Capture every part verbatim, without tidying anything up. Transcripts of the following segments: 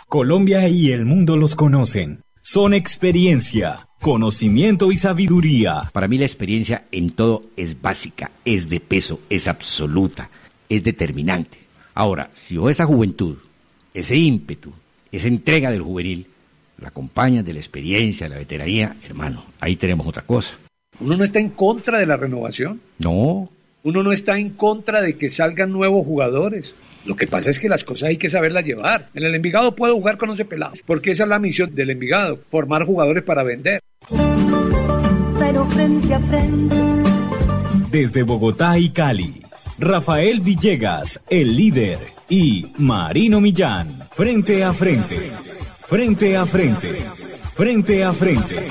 Colombia y el mundo los conocen. Son experiencia, conocimiento y sabiduría. Para mí la experiencia en todo es básica, es de peso, es absoluta, es determinante. Ahora, si vos esa juventud, ese ímpetu, esa entrega del juvenil, la acompañas de la experiencia, de la veteranía, hermano, ahí tenemos otra cosa. ¿Uno no está en contra de la renovación? No. ¿Uno no está en contra de que salgan nuevos jugadores? Lo que pasa es que las cosas hay que saberlas llevar. En el Envigado puedo jugar con once pelados, porque esa es la misión del Envigado, formar jugadores para vender. Pero frente a frente. Desde Bogotá y Cali, Rafael Villegas, el líder, y Marino Millán, frente a frente, frente a frente, frente a frente.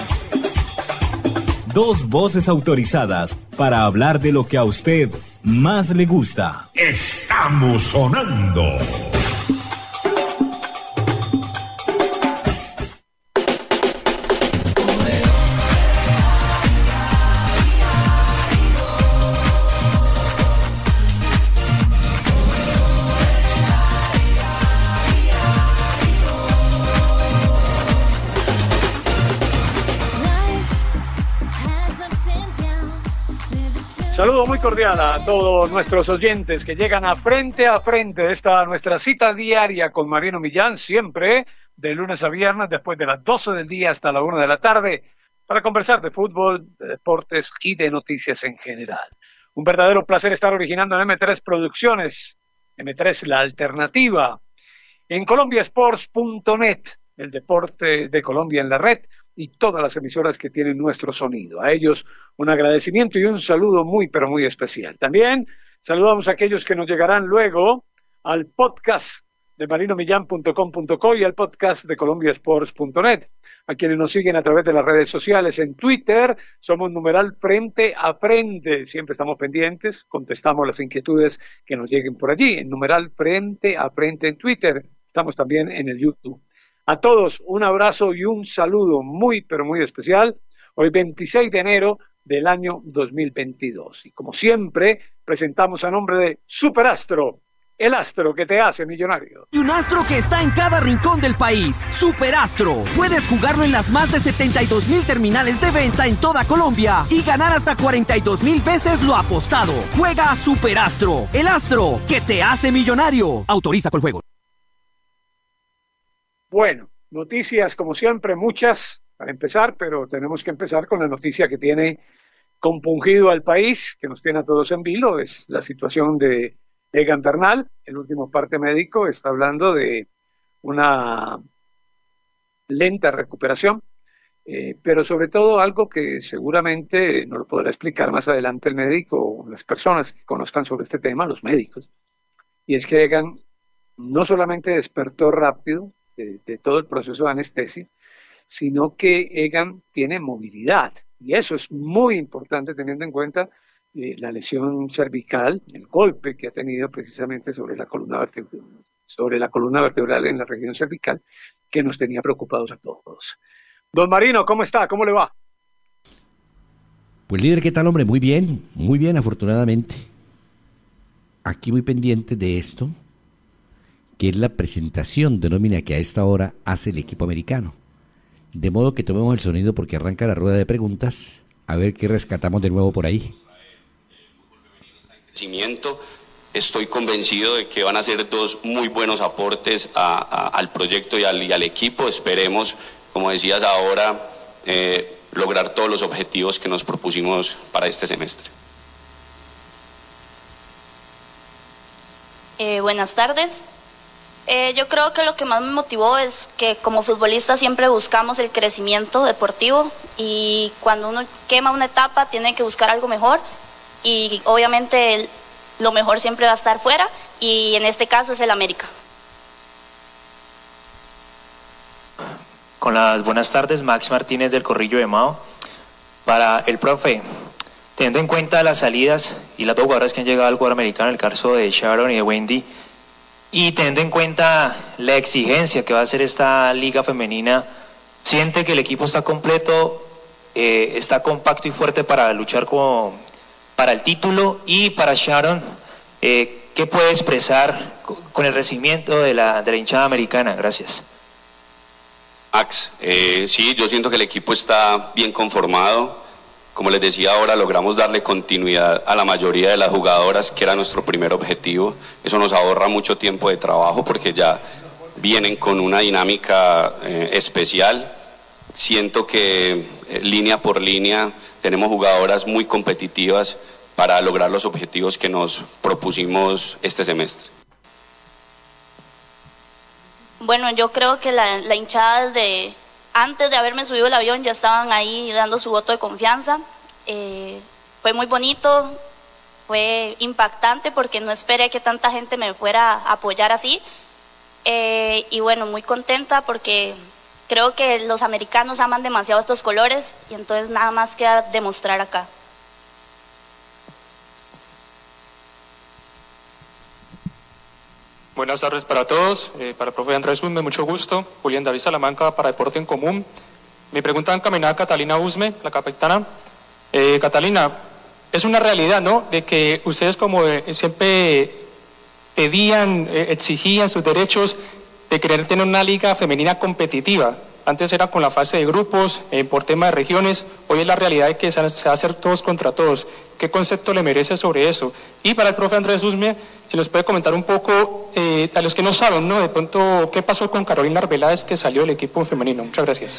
Dos voces autorizadas para hablar de lo que a usted más le gusta. Estamos sonando. Saludo muy cordial a todos nuestros oyentes que llegan a Frente a Frente de esta nuestra cita diaria con Marino Millán, siempre de lunes a viernes después de las doce del día hasta la una de la tarde, para conversar de fútbol, de deportes y de noticias en general. Un verdadero placer estar originando en eme tres Producciones, eme tres La Alternativa, en colombia sports punto net, el deporte de Colombia en la red, y todas las emisoras que tienen nuestro sonido. A ellos un agradecimiento y un saludo muy, pero muy especial. También saludamos a aquellos que nos llegarán luego al podcast de marino millán punto com punto co y al podcast de colombia sports punto net. A quienes nos siguen a través de las redes sociales, en Twitter, somos numeral Frente a Frente. Siempre estamos pendientes, contestamos las inquietudes que nos lleguen por allí, en numeral Frente a Frente en Twitter. Estamos también en el YouTube. A todos un abrazo y un saludo muy, pero muy especial. Hoy veintiséis de enero del año dos mil veintidós. Y como siempre, presentamos a nombre de Superastro, el astro que te hace millonario. Y un astro que está en cada rincón del país. Superastro. Puedes jugarlo en las más de setenta y dos mil terminales de venta en toda Colombia y ganar hasta cuarenta y dos mil veces lo apostado. Juega a Superastro, el astro que te hace millonario. Autoriza con juego. Bueno, noticias como siempre, muchas para empezar, pero tenemos que empezar con la noticia que tiene compungido al país, que nos tiene a todos en vilo, es la situación de Egan Bernal. El último parte médico está hablando de una lenta recuperación, eh, pero sobre todo algo que seguramente nos lo podrá explicar más adelante el médico o las personas que conozcan sobre este tema, los médicos, y es que Egan no solamente despertó rápido De, de todo el proceso de anestesia, sino que Egan tiene movilidad, y eso es muy importante teniendo en cuenta eh, la lesión cervical, el golpe que ha tenido precisamente sobre la columna vertebral, sobre la columna vertebral en la región cervical, que nos tenía preocupados a todos. Don Marino, ¿cómo está? ¿Cómo le va? Pues líder, ¿qué tal, hombre? Muy bien, muy bien, afortunadamente. Aquí muy pendiente de esto, que es la presentación de nómina que a esta hora hace el equipo americano. De modo que tomemos el sonido porque arranca la rueda de preguntas, a ver qué rescatamos de nuevo por ahí. Estoy convencido de que van a ser dos muy buenos aportes a, a, al proyecto y al, y al equipo. Esperemos, como decías ahora, eh, lograr todos los objetivos que nos propusimos para este semestre. Eh, buenas tardes. Eh, yo creo que lo que más me motivó es que como futbolista siempre buscamos el crecimiento deportivo y cuando uno quema una etapa tiene que buscar algo mejor y obviamente el, lo mejor siempre va a estar fuera y en este caso es el América. Con las buenas tardes, Max Martínez del Corrillo de Mao. Para el profe, teniendo en cuenta las salidas y las dos jugadoras que han llegado al cuadro americano, el caso de Sharon y de Wendy, y teniendo en cuenta la exigencia que va a ser esta liga femenina, ¿siente que el equipo está completo, eh, está compacto y fuerte para luchar con, para el título? Y para Sharon, eh, ¿qué puede expresar con el recibimiento de la, de la hinchada americana? Gracias. Max, eh, sí, yo siento que el equipo está bien conformado. Como les decía ahora, logramos darle continuidad a la mayoría de las jugadoras, que era nuestro primer objetivo. Eso nos ahorra mucho tiempo de trabajo porque ya vienen con una dinámica eh, especial. Siento que eh, línea por línea tenemos jugadoras muy competitivas para lograr los objetivos que nos propusimos este semestre. Bueno, yo creo que la, la hinchada desde antes de haberme subido el avión ya estaban ahí dando su voto de confianza. Eh, fue muy bonito, fue impactante porque no esperé que tanta gente me fuera a apoyar así. Eh, y bueno, muy contenta porque creo que los americanos aman demasiado estos colores y entonces nada más queda demostrar acá. Buenas tardes para todos, eh, para el profe Andrés Usme, mucho gusto. Julián David Salamanca para Deporte en Común. Mi pregunta encaminada a Catalina Usme, la capitana. Eh, Catalina, es una realidad, ¿no?, de que ustedes como eh, siempre pedían, eh, exigían sus derechos de querer tener una liga femenina competitiva. Antes era con la fase de grupos, eh, por tema de regiones, hoy es la realidad de que se va a hacer todos contra todos. ¿Qué concepto le merece sobre eso? Y para el profe Andrés Usme, si nos puede comentar un poco, eh, a los que no saben, ¿no?, de pronto, ¿qué pasó con Carolina Arbeláez, que salió del equipo femenino? Muchas gracias.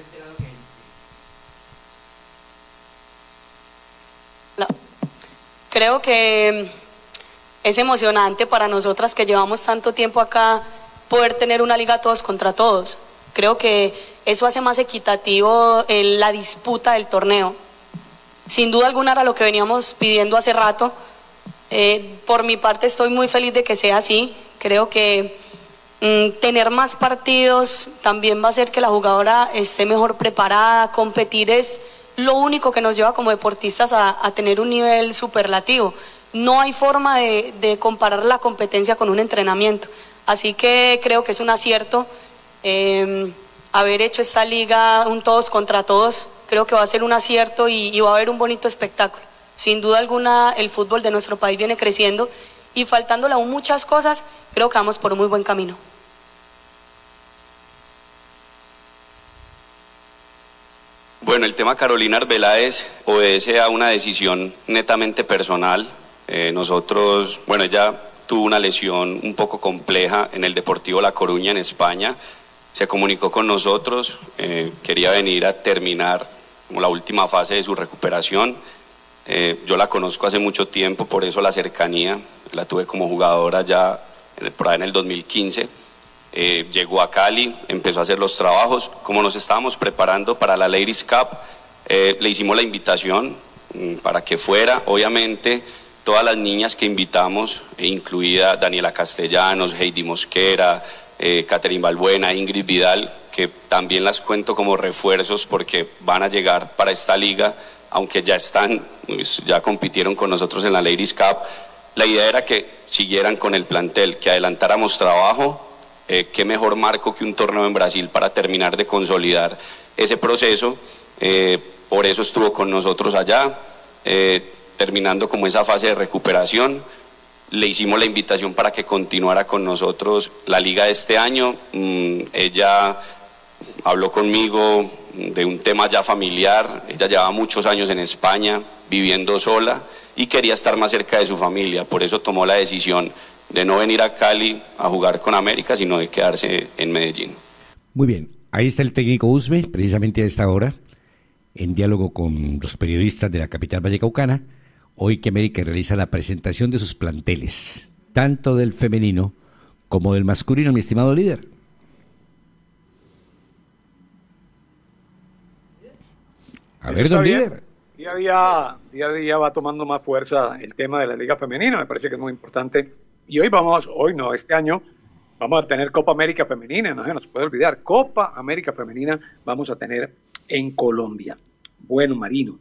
Creo que es emocionante para nosotras que llevamos tanto tiempo acá poder tener una liga todos contra todos. Creo que eso hace más equitativo el, la disputa del torneo. Sin duda alguna era lo que veníamos pidiendo hace rato. Eh, por mi parte estoy muy feliz de que sea así. Creo que mm, tener más partidos también va a hacer que la jugadora esté mejor preparada. Competir es lo único que nos lleva como deportistas a, a tener un nivel superlativo. No hay forma de, de comparar la competencia con un entrenamiento. Así que creo que es un acierto eh, haber hecho esta liga un todos contra todos. Creo que va a ser un acierto y, y va a haber un bonito espectáculo. Sin duda alguna el fútbol de nuestro país viene creciendo y faltándole aún muchas cosas, creo que vamos por un muy buen camino. Bueno, el tema Carolina Arbeláez obedece a una decisión netamente personal. Eh, nosotros, bueno, ella tuvo una lesión un poco compleja en el Deportivo La Coruña en España. Se comunicó con nosotros, eh, quería venir a terminar como la última fase de su recuperación. Eh, yo la conozco hace mucho tiempo, por eso la cercanía, la tuve como jugadora ya en el, por ahí en el dos mil quince. Eh, llegó a Cali, empezó a hacer los trabajos. Como nos estábamos preparando para la Ladies Cup, eh, le hicimos la invitación mm, para que fuera. Obviamente, todas las niñas que invitamos, eh, incluida Daniela Castellanos, Heidi Mosquera, eh, Catherine Balbuena, Ingrid Vidal, que también las cuento como refuerzos porque van a llegar para esta liga, aunque ya están, ya compitieron con nosotros en la Ladies Cup. La idea era que siguieran con el plantel, que adelantáramos trabajo. Eh, qué mejor marco que un torneo en Brasil para terminar de consolidar ese proceso. Eh, por eso estuvo con nosotros allá, eh, terminando como esa fase de recuperación. Le hicimos la invitación para que continuara con nosotros la liga de este año. Mm, ella habló conmigo de un tema ya familiar. Ella llevaba muchos años en España viviendo sola y quería estar más cerca de su familia, por eso tomó la decisión de no venir a Cali a jugar con América, sino de quedarse en Medellín. Muy bien, ahí está el técnico Usme, precisamente a esta hora, en diálogo con los periodistas de la capital vallecaucana, hoy que América realiza la presentación de sus planteles, tanto del femenino como del masculino, mi estimado líder. A ver, don líder. Día a día, día a día va tomando más fuerza el tema de la Liga Femenina, me parece que es muy importante. Y hoy vamos, hoy no, este año vamos a tener Copa América Femenina, no se nos puede olvidar, Copa América Femenina vamos a tener en Colombia. Bueno, Marino,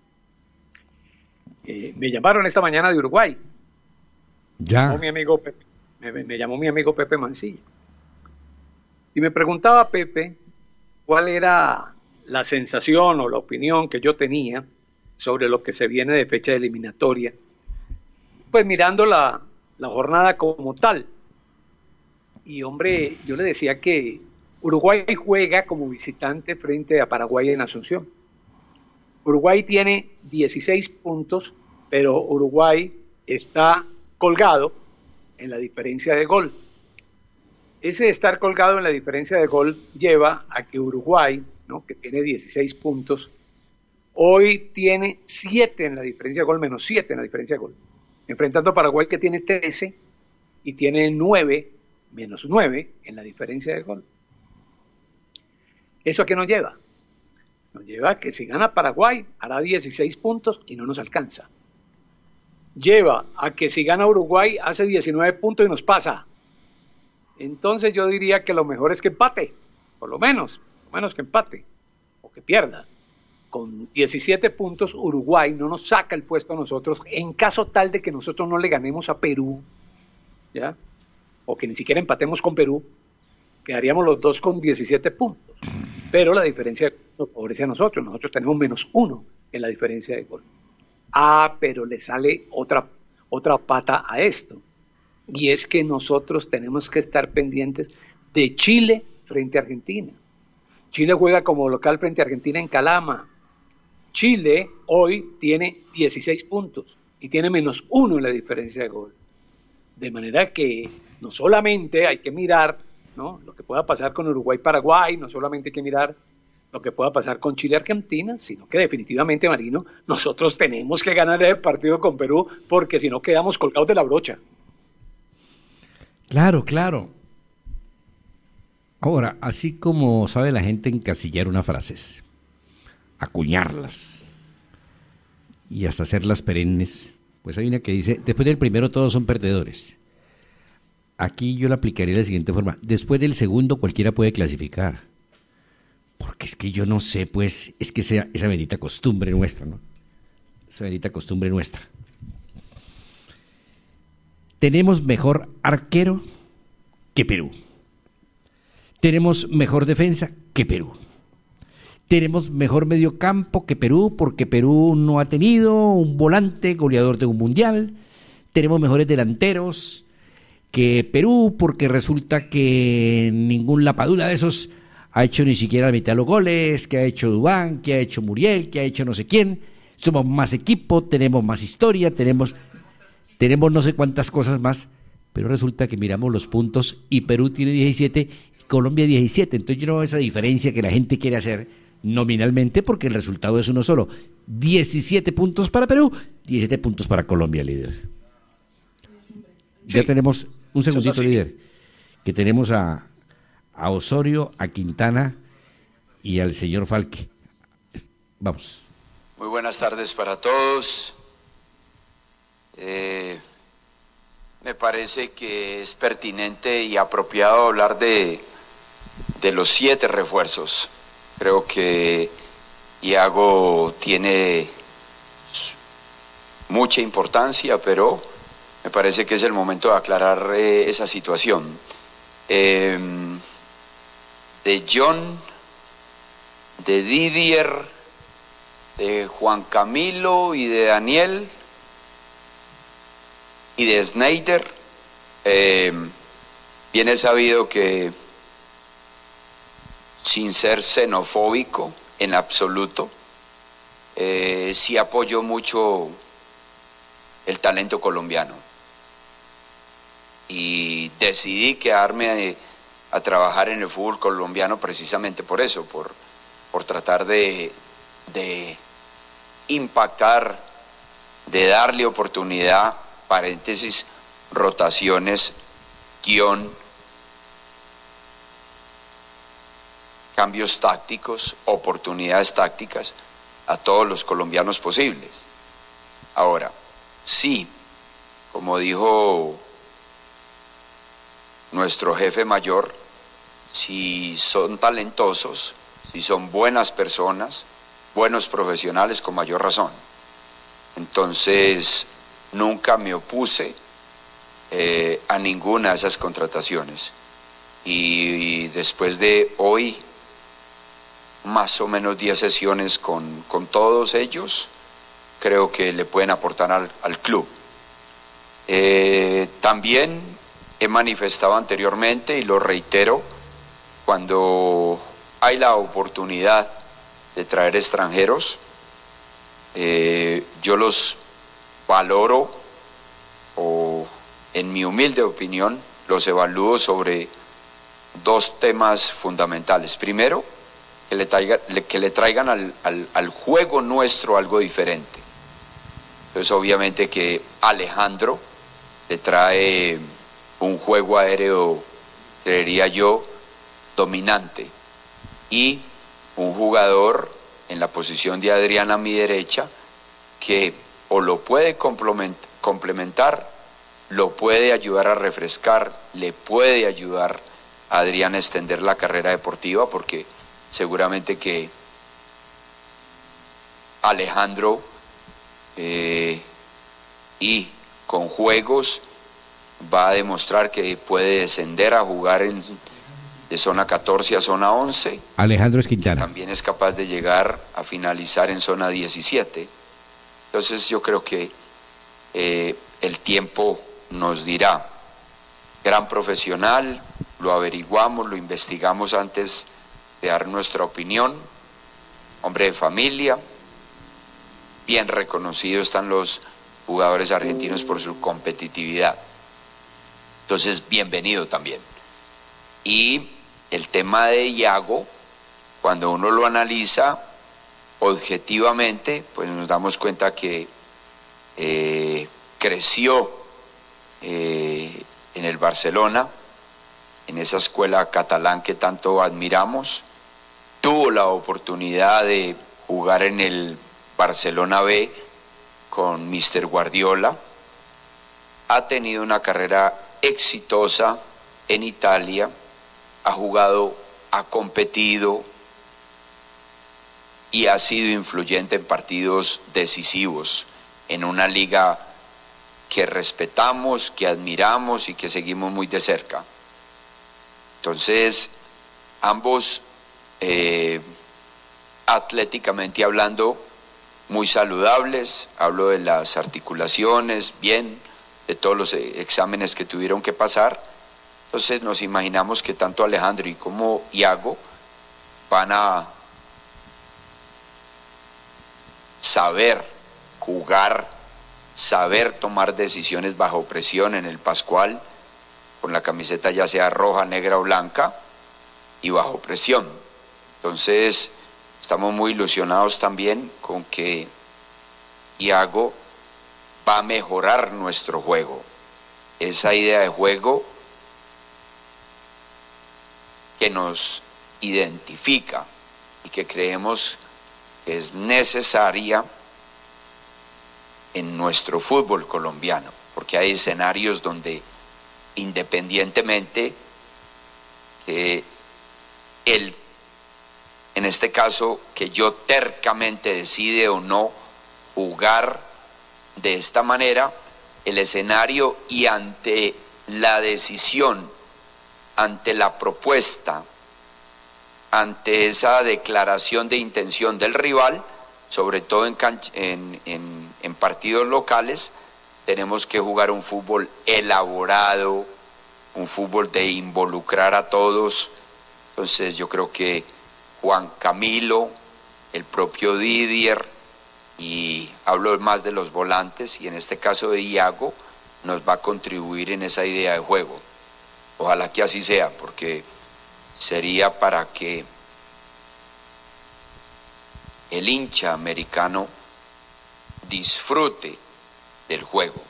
eh, me llamaron esta mañana de Uruguay. Ya. Me llamó mi amigo Pepe, me, me llamó mi amigo Pepe Mancilla. Y me preguntaba Pepe cuál era la sensación o la opinión que yo tenía sobre lo que se viene de fecha de eliminatoria. Pues mirando la... la jornada como tal. Y hombre, yo le decía que Uruguay juega como visitante frente a Paraguay en Asunción. Uruguay tiene dieciséis puntos, pero Uruguay está colgado en la diferencia de gol. Ese estar colgado en la diferencia de gol lleva a que Uruguay, ¿no?, que tiene dieciséis puntos, hoy tiene siete en la diferencia de gol, menos siete en la diferencia de gol, enfrentando a Paraguay, que tiene trece y tiene nueve, menos nueve en la diferencia de gol. ¿Eso a qué nos lleva? Nos lleva a que si gana Paraguay hará dieciséis puntos y no nos alcanza. Lleva a que si gana Uruguay hace diecinueve puntos y nos pasa. Entonces yo diría que lo mejor es que empate, por lo menos, por lo menos que empate, o que pierda. Con diecisiete puntos Uruguay no nos saca el puesto a nosotros, en caso tal de que nosotros no le ganemos a Perú, ¿ya?, o que ni siquiera empatemos con Perú, quedaríamos los dos con diecisiete puntos. Pero la diferencia nos favorece a nosotros, nosotros tenemos menos uno en la diferencia de gol. Ah, pero le sale otra, otra pata a esto, y es que nosotros tenemos que estar pendientes de Chile frente a Argentina. Chile juega como local frente a Argentina en Calama. Chile hoy tiene dieciséis puntos y tiene menos uno en la diferencia de gol. De manera que no solamente hay que mirar, ¿no?, lo que pueda pasar con Uruguay-Paraguay, no solamente hay que mirar lo que pueda pasar con Chile-Argentina, sino que definitivamente, Marino, nosotros tenemos que ganar el partido con Perú, porque si no quedamos colgados de la brocha. Claro, claro. Ahora, así como sabe la gente encasillar unas frases, acuñarlas y hasta hacerlas perennes, pues hay una que dice, después del primero todos son perdedores. Aquí yo la aplicaría de la siguiente forma: después del segundo cualquiera puede clasificar. Porque es que yo no sé, pues, es que sea esa bendita costumbre nuestra, ¿no? Esa bendita costumbre nuestra. Tenemos mejor arquero que Perú. Tenemos mejor defensa que Perú. Tenemos mejor mediocampo que Perú, porque Perú no ha tenido un volante goleador de un mundial. Tenemos mejores delanteros que Perú, porque resulta que ningún Lapadula de esos ha hecho ni siquiera la mitad de los goles, que ha hecho Duván, que ha hecho Muriel, que ha hecho no sé quién. Somos más equipo, tenemos más historia, tenemos, tenemos no sé cuántas cosas más, pero resulta que miramos los puntos y Perú tiene diecisiete y Colombia diecisiete. Entonces yo no veo esa diferencia que la gente quiere hacer nominalmente, porque el resultado es uno solo: diecisiete puntos para Perú, diecisiete puntos para Colombia, líder. Sí. Ya tenemos un segundito, líder, que tenemos a, a Osorio, a Quintana y al señor Falque. Vamos. Muy buenas tardes para todos. Eh, me parece que es pertinente y apropiado hablar de, de los siete refuerzos. Creo que Iago tiene mucha importancia, pero me parece que es el momento de aclarar eh, esa situación. Eh, de John, de Didier, de Juan Camilo y de Daniel y de Sneijder, eh, bien es sabido que, sin ser xenofóbico en absoluto, eh, sí apoyo mucho el talento colombiano y decidí quedarme a, a trabajar en el fútbol colombiano precisamente por eso, por, por tratar de, de impactar, de darle oportunidad, paréntesis, rotaciones, guión, cambios tácticos, oportunidades tácticas a todos los colombianos posibles. Ahora, sí, como dijo nuestro jefe mayor, si son talentosos, si son buenas personas, buenos profesionales, con mayor razón. Entonces, nunca me opuse eh, a ninguna de esas contrataciones. Y, y después de hoy, más o menos diez sesiones con, con todos ellos, creo que le pueden aportar al, al club. Eh, también he manifestado anteriormente, y lo reitero, cuando hay la oportunidad de traer extranjeros, eh, yo los valoro, o en mi humilde opinión, los evalúo sobre dos temas fundamentales. Primero, que le, traiga, que le traigan al, al, al juego nuestro algo diferente. Entonces, obviamente que Alejandro le trae un juego aéreo, creería yo, dominante, y un jugador en la posición de Adrián a mi derecha que o lo puede complementar, lo puede ayudar a refrescar, le puede ayudar a Adrián a extender la carrera deportiva, porque seguramente que Alejandro eh, y con juegos va a demostrar que puede descender a jugar en, de zona catorce a zona once. Alejandro Esquintana. También es capaz de llegar a finalizar en zona diecisiete. Entonces yo creo que eh, el tiempo nos dirá. Gran profesional, lo averiguamos, lo investigamos antes de dar nuestra opinión. Hombre de familia, bien reconocido están los jugadores argentinos por su competitividad. Entonces, bienvenido también. Y el tema de Iago, cuando uno lo analiza objetivamente, pues nos damos cuenta que eh, creció eh, en el Barcelona, en esa escuela catalán que tanto admiramos, tuvo la oportunidad de jugar en el Barcelona B con míster Guardiola, ha tenido una carrera exitosa en Italia, ha jugado, ha competido y ha sido influyente en partidos decisivos en una liga que respetamos, que admiramos y que seguimos muy de cerca. Entonces, ambos eh, atléticamente hablando, muy saludables. Hablo de las articulaciones, bien, de todos los exámenes que tuvieron que pasar. Entonces nos imaginamos que tanto Alejandro y como Iago van a saber jugar, saber tomar decisiones bajo presión en el Pascual, con la camiseta ya sea roja, negra o blanca, y bajo presión. Entonces estamos muy ilusionados también con que Iago va a mejorar nuestro juego. Esa idea de juego que nos identifica y que creemos que es necesaria en nuestro fútbol colombiano, porque hay escenarios donde independientemente que el, en este caso, que yo tercamente decide o no jugar de esta manera, el escenario y ante la decisión, ante la propuesta, ante esa declaración de intención del rival, sobre todo en, en, en, en partidos locales, tenemos que jugar un fútbol elaborado, un fútbol de involucrar a todos. Entonces yo creo que Juan Camilo, el propio Didier, y hablo más de los volantes, y en este caso de Iago, nos va a contribuir en esa idea de juego. Ojalá que así sea, porque sería para que el hincha americano disfrute del juego.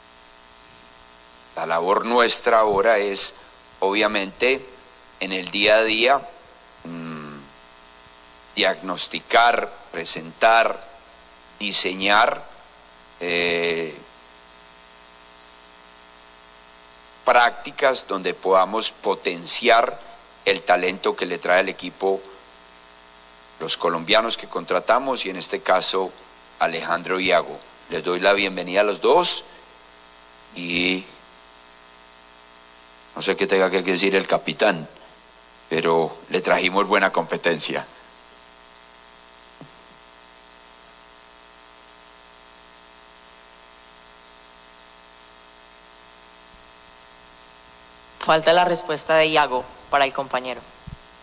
La labor nuestra ahora es, obviamente, en el día a día, mmm, diagnosticar, presentar, diseñar eh, prácticas donde podamos potenciar el talento que le trae al equipo los colombianos que contratamos, y en este caso Alejandro y Iago. Les doy la bienvenida a los dos y no sé qué tenga que decir el capitán, pero le trajimos buena competencia. Falta la respuesta de Iago para el compañero.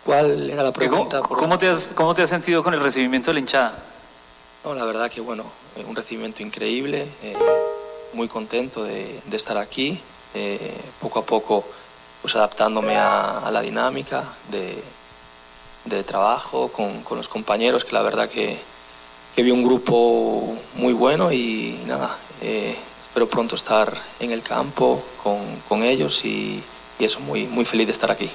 ¿Cuál era la pregunta? ¿Cómo, cómo, te has, ¿Cómo te has sentido con el recibimiento de la hinchada? No, la verdad que bueno, eh, un recibimiento increíble, eh, muy contento de, de estar aquí, eh, poco a poco pues adaptándome a, a la dinámica de, de trabajo con, con los compañeros, que la verdad que, que vi un grupo muy bueno y nada, eh, espero pronto estar en el campo con, con ellos y, y eso, muy, muy feliz de estar aquí.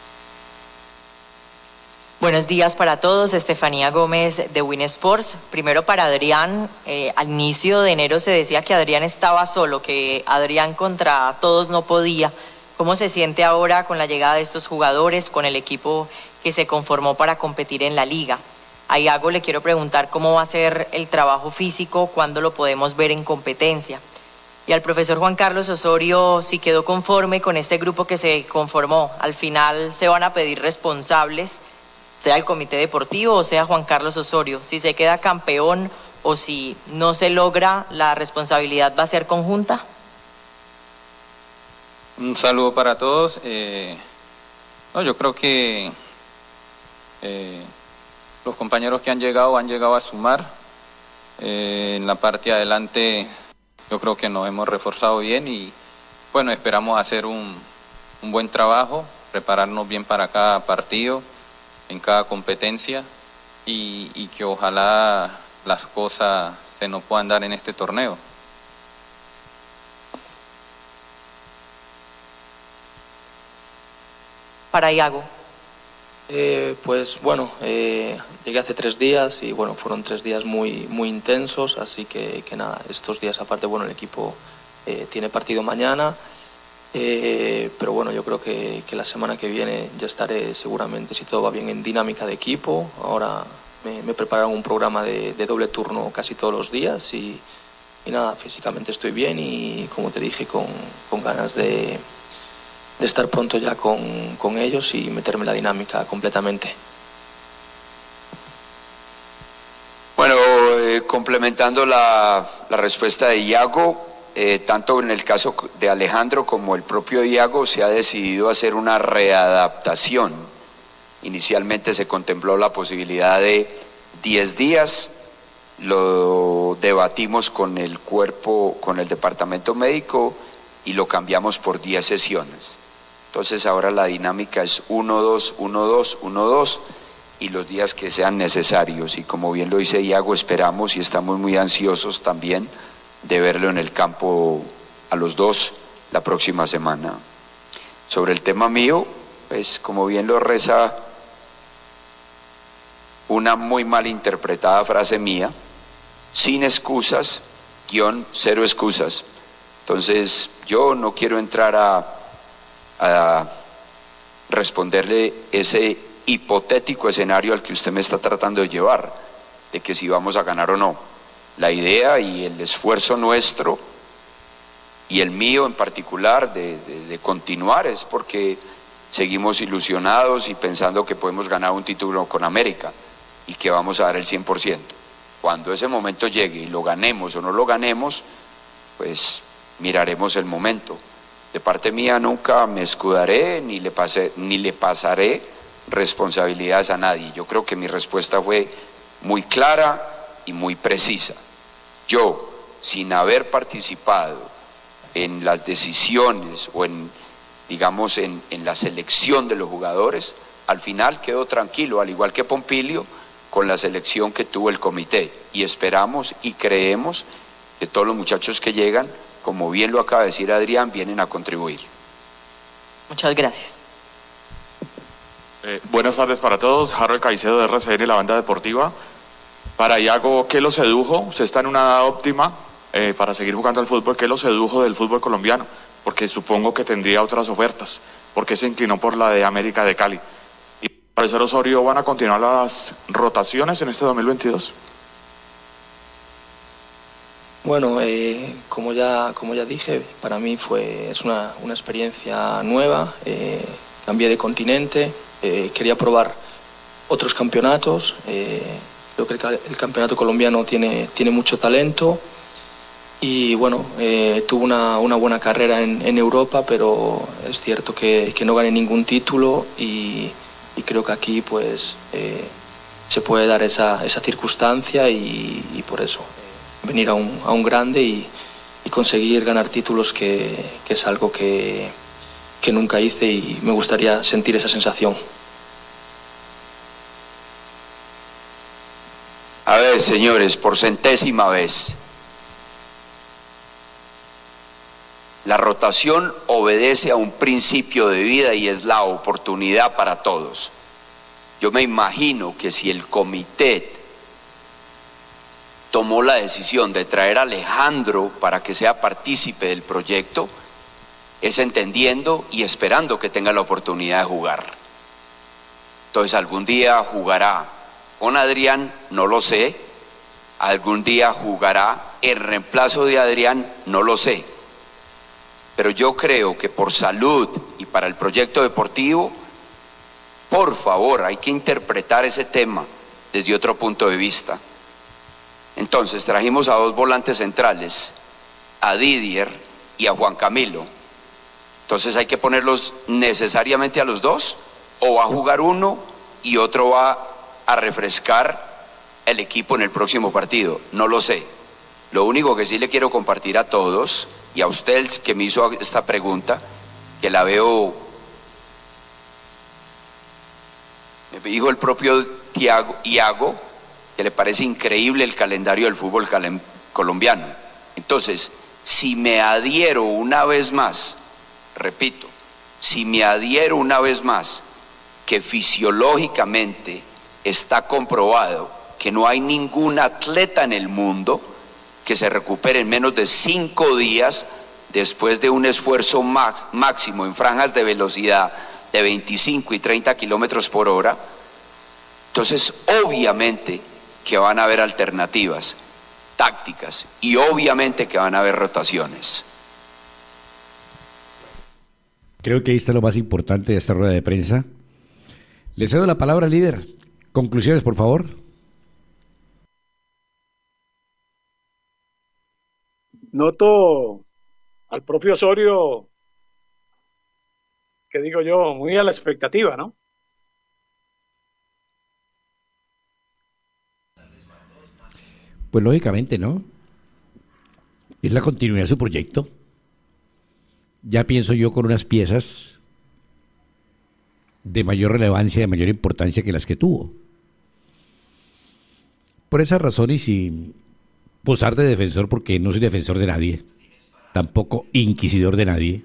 Buenos días para todos, Estefanía Gómez de Win Sports. Primero para Adrián, eh, al inicio de enero se decía que Adrián estaba solo, que Adrián contra todos no podía. ¿Cómo se siente ahora con la llegada de estos jugadores, con el equipo que se conformó para competir en la liga? A Iago le quiero preguntar cómo va a ser el trabajo físico, cuándo lo podemos ver en competencia. Y al profesor Juan Carlos Osorio, si quedó conforme con este grupo que se conformó. Al final se van a pedir responsables, sea el comité deportivo o sea Juan Carlos Osorio. Si se queda campeón o si no se logra, ¿la responsabilidad va a ser conjunta? Un saludo para todos. Eh, no, yo creo que eh, los compañeros que han llegado han llegado a sumar. Eh, en la parte de adelante yo creo que nos hemos reforzado bien y bueno, esperamos hacer un, un buen trabajo, prepararnos bien para cada partido, en cada competencia y, y que ojalá las cosas se nos puedan dar en este torneo. Para Iago. Eh, pues bueno, eh, llegué hace tres días y bueno, fueron tres días muy, muy intensos, así que, que nada, estos días aparte, bueno, el equipo eh, tiene partido mañana. Eh, pero bueno, yo creo que, que la semana que viene ya estaré seguramente, si todo va bien, en dinámica de equipo. Ahora me, me prepararon un programa de, de doble turno casi todos los días y, y nada, físicamente estoy bien y como te dije, con, con ganas de, de estar pronto ya con, con ellos y meterme en la dinámica completamente. Bueno, eh, complementando la, la respuesta de Iago, Eh, tanto en el caso de Alejandro como el propio Iago se ha decidido hacer una readaptación. Inicialmente se contempló la posibilidad de diez días, lo debatimos con el cuerpo, con el departamento médico y lo cambiamos por diez sesiones. Entonces ahora la dinámica es uno dos, uno dos, uno dos y los días que sean necesarios. Y como bien lo dice Iago, esperamos y estamos muy ansiosos también de verlo en el campo a los dos la próxima semana. Sobre el tema mío, pues como bien lo reza una muy mal interpretada frase mía, sin excusas, guión, cero excusas. Entonces yo no quiero entrar a, a responderle ese hipotético escenario al que usted me está tratando de llevar, de que si vamos a ganar o no. La idea y el esfuerzo nuestro, y el mío en particular, de, de, de continuar es porque seguimos ilusionados y pensando que podemos ganar un título con América y que vamos a dar el cien por ciento. Cuando ese momento llegue y lo ganemos o no lo ganemos, pues miraremos el momento. De parte mía nunca me escudaré ni le, pase, ni le pasaré responsabilidades a nadie. Yo creo que mi respuesta fue muy clara y muy precisa. Yo, sin haber participado en las decisiones o en, digamos, en, en la selección de los jugadores, al final quedo tranquilo, al igual que Pompilio, con la selección que tuvo el comité. Y esperamos y creemos que todos los muchachos que llegan, como bien lo acaba de decir Adrián, vienen a contribuir. Muchas gracias. Eh, buenas tardes para todos. Harold Caicedo de R C N, la banda deportiva. Para Iago, ¿qué lo sedujo? Usted está en una edad óptima eh, para seguir jugando al fútbol. ¿Qué lo sedujo del fútbol colombiano? Porque supongo que tendría otras ofertas. ¿Por qué se inclinó por la de América de Cali? ¿Y profesor Osorio, van a continuar las rotaciones en este dos mil veintidós? Bueno, eh, como ya como ya dije, para mí fue es una, una experiencia nueva. Eh, cambié de continente, eh, quería probar otros campeonatos. Eh, Creo que el, el campeonato colombiano tiene, tiene mucho talento y bueno, eh, tuvo una, una buena carrera en, en Europa, pero es cierto que, que no gané ningún título y, y creo que aquí pues eh, se puede dar esa, esa circunstancia y, y por eso eh, venir a un, a un grande y, y conseguir ganar títulos que, que es algo que, que nunca hice y me gustaría sentir esa sensación. A ver, señores, por centésima vez. La rotación obedece a un principio de vida y es la oportunidad para todos. Yo me imagino que si el comité tomó la decisión de traer a Alejandro para que sea partícipe del proyecto, es entendiendo y esperando que tenga la oportunidad de jugar. Entonces algún día jugará con Adrián, no lo sé. Algún día jugará en reemplazo de Adrián, no lo sé. Pero yo creo que por salud y para el proyecto deportivo, por favor, hay que interpretar ese tema desde otro punto de vista. Entonces trajimos a dos volantes centrales, a Didier y a Juan Camilo. Entonces hay que ponerlos necesariamente a los dos, o va a jugar uno y otro va a refrescar el equipo en el próximo partido. No lo sé. Lo único que sí le quiero compartir a todos y a usted que me hizo esta pregunta, que la veo, me dijo el propio Tiago, Iago, que le parece increíble el calendario del fútbol colombiano. Entonces, si me adhiero una vez más, repito, si me adhiero una vez más, que fisiológicamente está comprobado que no hay ningún atleta en el mundo que se recupere en menos de cinco días después de un esfuerzo max, máximo en franjas de velocidad de veinticinco y treinta kilómetros por hora, entonces obviamente que van a haber alternativas tácticas y obviamente que van a haber rotaciones. Creo que ahí está lo más importante de esta rueda de prensa. Le cedo la palabra al líder. Conclusiones, por favor. Noto al propio Osorio, que digo yo, muy a la expectativa, ¿no? Pues lógicamente, ¿no? Es la continuidad de su proyecto. Ya pienso yo con unas piezas de mayor relevancia, de mayor importancia que las que tuvo. Por esa razón y sin posar de defensor, porque no soy defensor de nadie, tampoco inquisidor de nadie,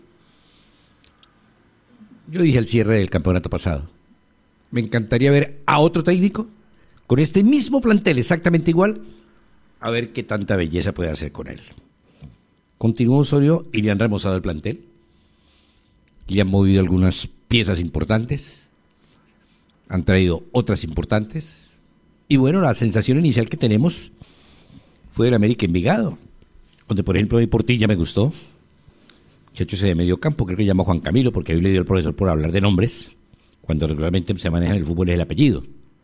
yo dije al cierre del campeonato pasado, me encantaría ver a otro técnico con este mismo plantel exactamente igual, a ver qué tanta belleza puede hacer con él. Continuó Osorio y le han remozado el plantel, le han movido algunas piezas importantes, han traído otras importantes, y bueno, la sensación inicial que tenemos fue del América Envigado, donde por ejemplo mi Portilla me gustó, muchacho ese de medio campo, creo que llama Juan Camilo, porque hoy le dio el profesor por hablar de nombres, cuando regularmente se maneja en el fútbol es el apellido.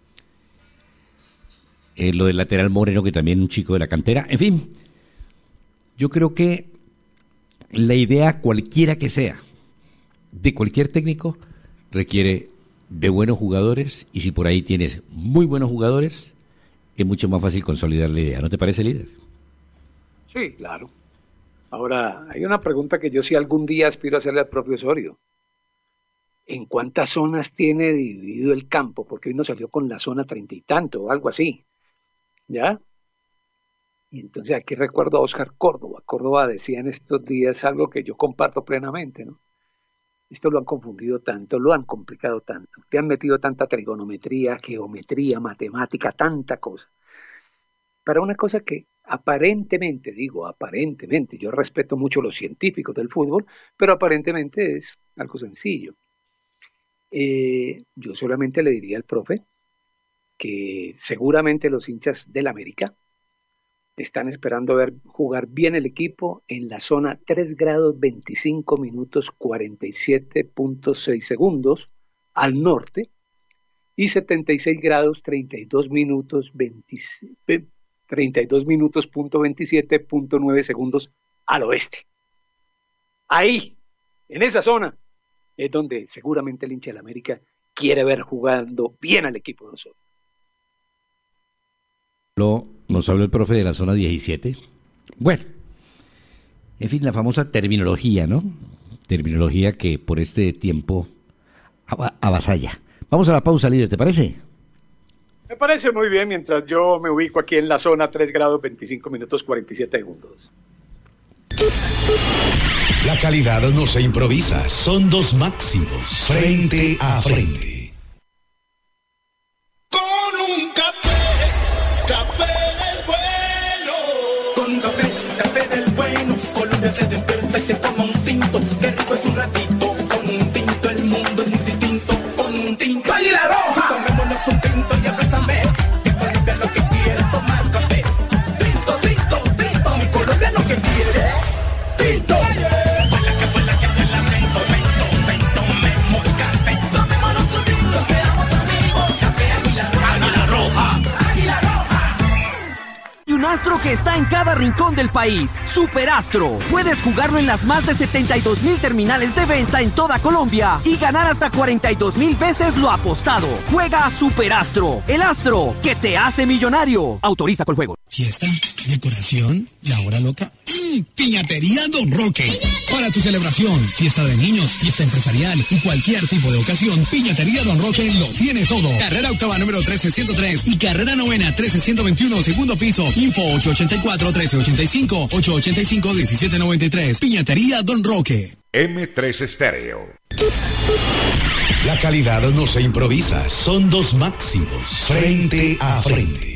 Eh, lo del lateral Moreno, que también es un chico de la cantera, en fin, yo creo que la idea cualquiera que sea, de cualquier técnico, requiere de buenos jugadores, y si por ahí tienes muy buenos jugadores, es mucho más fácil consolidar la idea, ¿no te parece, líder? Sí, claro. Ahora, hay una pregunta que yo sí algún día aspiro a hacerle al propio Osorio. ¿En cuántas zonas tiene dividido el campo? Porque hoy nos salió con la zona treinta y tanto o algo así. ¿Ya? Y entonces aquí recuerdo a Óscar Córdoba. Córdoba decía en estos días algo que yo comparto plenamente, ¿no? Esto lo han confundido tanto, lo han complicado tanto, te han metido tanta trigonometría, geometría, matemática, tanta cosa. Para una cosa que aparentemente, digo aparentemente, yo respeto mucho los científicos del fútbol, pero aparentemente es algo sencillo. Eh, yo solamente le diría al profe que seguramente los hinchas del América están esperando ver jugar bien el equipo en la zona tres grados veinticinco minutos cuarenta y siete punto seis segundos al norte y setenta y seis grados treinta y dos minutos veinte, treinta y dos minutos punto veintisiete punto nueve segundos al oeste. Ahí, en esa zona, es donde seguramente el hincha del América quiere ver jugando bien al equipo de nosotros. Lo, nos habló el profe de la zona diecisiete. Bueno, en fin, la famosa terminología, ¿no? Terminología que por este tiempo avasalla. Vamos a la pausa, líder, ¿te parece? Me parece muy bien, mientras yo me ubico aquí en la zona tres grados veinticinco minutos cuarenta y siete segundos. La calidad no se improvisa, son dos máximos, frente a frente. Con un café, café del bueno. Con un café, café del bueno. Colombia se despierta y se toma un tinto. Qué rico es un ratito. Con un tinto el mundo es muy distinto. Con un tinto. ¡Águila Roja! Tomémonos un tinto y abrázame. Que Colombia es lo que quiere tomar café. Tinto, tinto, tinto. Mi Colombia es lo que quiere. Tinto. Vuela que vuela que vuela. Vento, vento, vento. Tomemos café. Tomémonos un tinto. Seamos amigos. Café Águila Roja. Águila Roja. Águila Roja. Y un astro que está en cada rincón del país. Superastro. Puedes jugarlo en las más de setenta y dos mil terminales de venta en toda Colombia y ganar hasta cuarenta y dos mil veces lo apostado. Juega a Superastro, el astro que te hace millonario. Autoriza con juego. Fiesta, decoración, la hora loca. ¡Mmm! Piñatería Don Roque. Para tu celebración, fiesta de niños, fiesta empresarial y cualquier tipo de ocasión, Piñatería Don Roque lo tiene todo. Carrera octava número trece ciento tres y carrera novena trece ciento veintiuno, segundo piso. Info ocho ocho cuatro, trece ochenta y cinco, ocho ocho cinco, diecisiete noventa y tres. Piñatería Don Roque. eme tres Estéreo. La calidad no se improvisa, son dos máximos, frente a frente.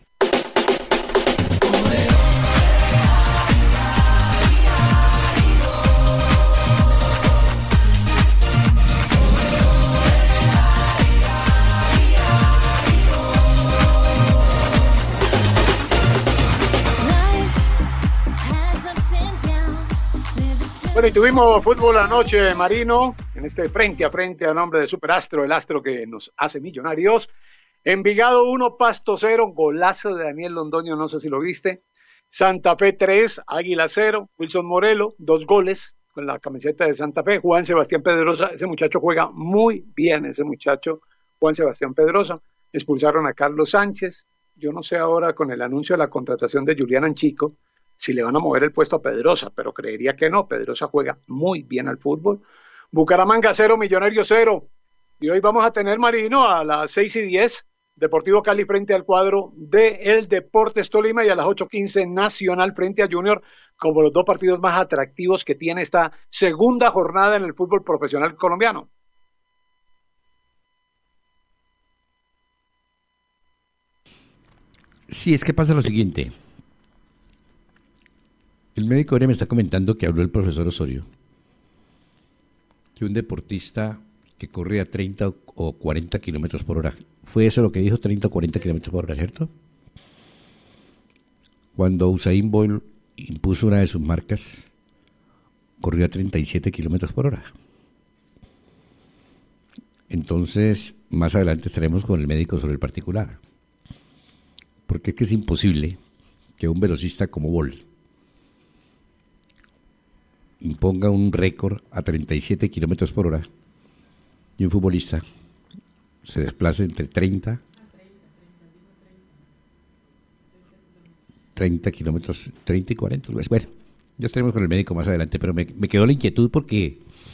Bueno, y tuvimos fútbol anoche, Marino, en este frente a frente a nombre de Superastro, el astro que nos hace millonarios. Envigado uno, Pasto cero, golazo de Daniel Londoño, no sé si lo viste. Santa Fe tres, Águila cero, Wilson Morelo, dos goles con la camiseta de Santa Fe. Juan Sebastián Pedrosa, ese muchacho juega muy bien, ese muchacho, Juan Sebastián Pedrosa. Expulsaron a Carlos Sánchez. Yo no sé ahora con el anuncio de la contratación de Julián Anchico si le van a mover el puesto a Pedrosa, pero creería que no. Pedrosa juega muy bien al fútbol. Bucaramanga cero, Millonario cero. Y hoy vamos a tener, Marino, a las seis y diez, Deportivo Cali frente al cuadro de el Deportes Tolima, y a las ocho quince, Nacional frente a Junior, como los dos partidos más atractivos que tiene esta segunda jornada en el fútbol profesional colombiano. Sí, es que pasa lo siguiente. El médico ahora me está comentando que habló el profesor Osorio, que un deportista que corre a treinta o cuarenta kilómetros por hora, fue eso lo que dijo, treinta o cuarenta kilómetros por hora, ¿cierto? Cuando Usain Bolt impuso una de sus marcas, corrió a treinta y siete kilómetros por hora. Entonces, más adelante estaremos con el médico sobre el particular, porque es que es imposible que un velocista como Bolt imponga un récord a treinta y siete kilómetros por hora y un futbolista se desplace entre treinta, treinta kilómetros, treinta y cuarenta. Pues bueno, ya estaremos con el médico más adelante, pero me, me quedó la inquietud porque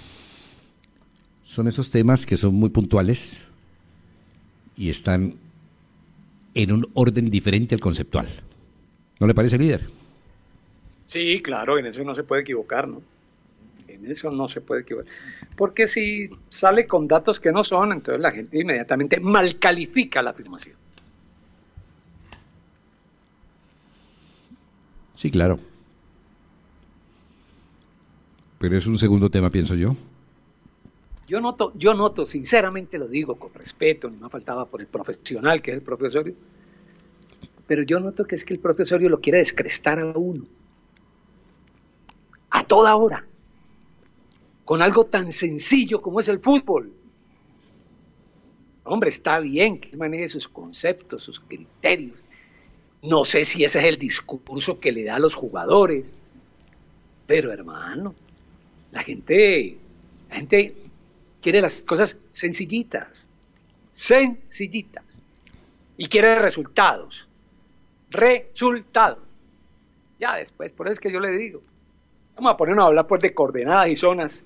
son esos temas que son muy puntuales y están en un orden diferente al conceptual. ¿No le parece, líder? Sí, claro, en eso no se puede equivocar, ¿no? En eso no se puede equivocar. Porque si sale con datos que no son, entonces la gente inmediatamente mal califica la afirmación. Sí, claro. Pero es un segundo tema, pienso yo. Yo noto, yo noto, sinceramente lo digo con respeto, no me faltaba por el profesional que es el propio Osorio, pero yo noto que es que el propio Osorio lo quiere descrestar a uno. A toda hora. Con algo tan sencillo como es el fútbol. Hombre, está bien que maneje sus conceptos, sus criterios. No sé si ese es el discurso que le da a los jugadores. Pero, hermano, la gente, la gente quiere las cosas sencillitas. sencillitas. Y quiere resultados. Resultados. Ya después, por eso es que yo le digo, vamos a ponernos a hablar pues de coordenadas y zonas.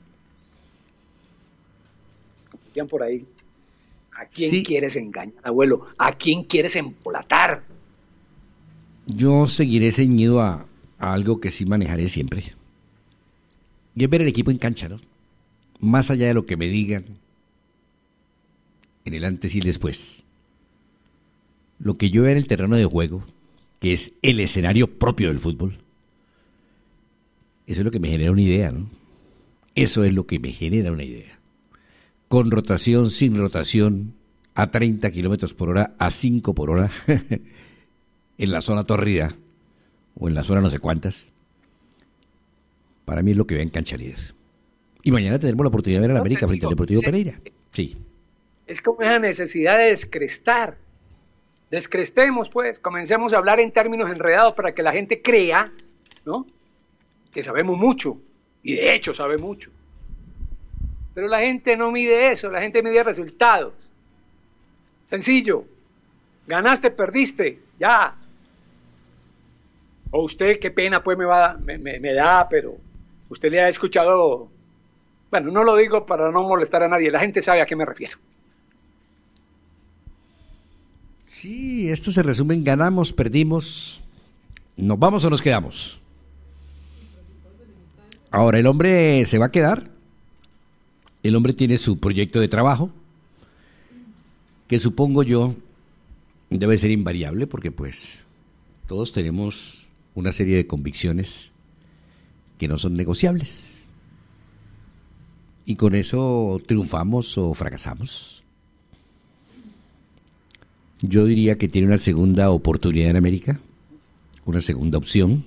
Como decían por ahí, ¿a quién sí. quieres engañar, abuelo? ¿A quién quieres empolatar? Yo seguiré ceñido a, a algo que sí manejaré siempre. Y es ver el equipo en cancha, ¿no? Más allá de lo que me digan en el antes y el después. Lo que yo veo en el terreno de juego, que es el escenario propio del fútbol, eso es lo que me genera una idea, ¿no? Eso es lo que me genera una idea. Con rotación, sin rotación, a treinta kilómetros por hora, a cinco por hora, en la zona torrida, o en la zona no sé cuántas, para mí es lo que veo en cancha líder. Y mañana tendremos la oportunidad de ver a la no, América frente al Deportivo Pereira. Sí. Es como esa necesidad de descrestar. Descrestemos, pues, comencemos a hablar en términos enredados para que la gente crea, ¿no?, que sabemos mucho, y de hecho sabe mucho. Pero la gente no mide eso, la gente mide resultados. Sencillo. Ganaste, perdiste, ya. O usted, qué pena, pues, me, va, me, me, me da, pero usted le ha escuchado... Bueno, no lo digo para no molestar a nadie, la gente sabe a qué me refiero. Sí, esto se resume en ganamos, perdimos, nos vamos o nos quedamos. Ahora, el hombre se va a quedar, el hombre tiene su proyecto de trabajo, que supongo yo debe ser invariable, porque pues todos tenemos una serie de convicciones que no son negociables. Y con eso triunfamos o fracasamos. Yo diría que tiene una segunda oportunidad en América, una segunda opción,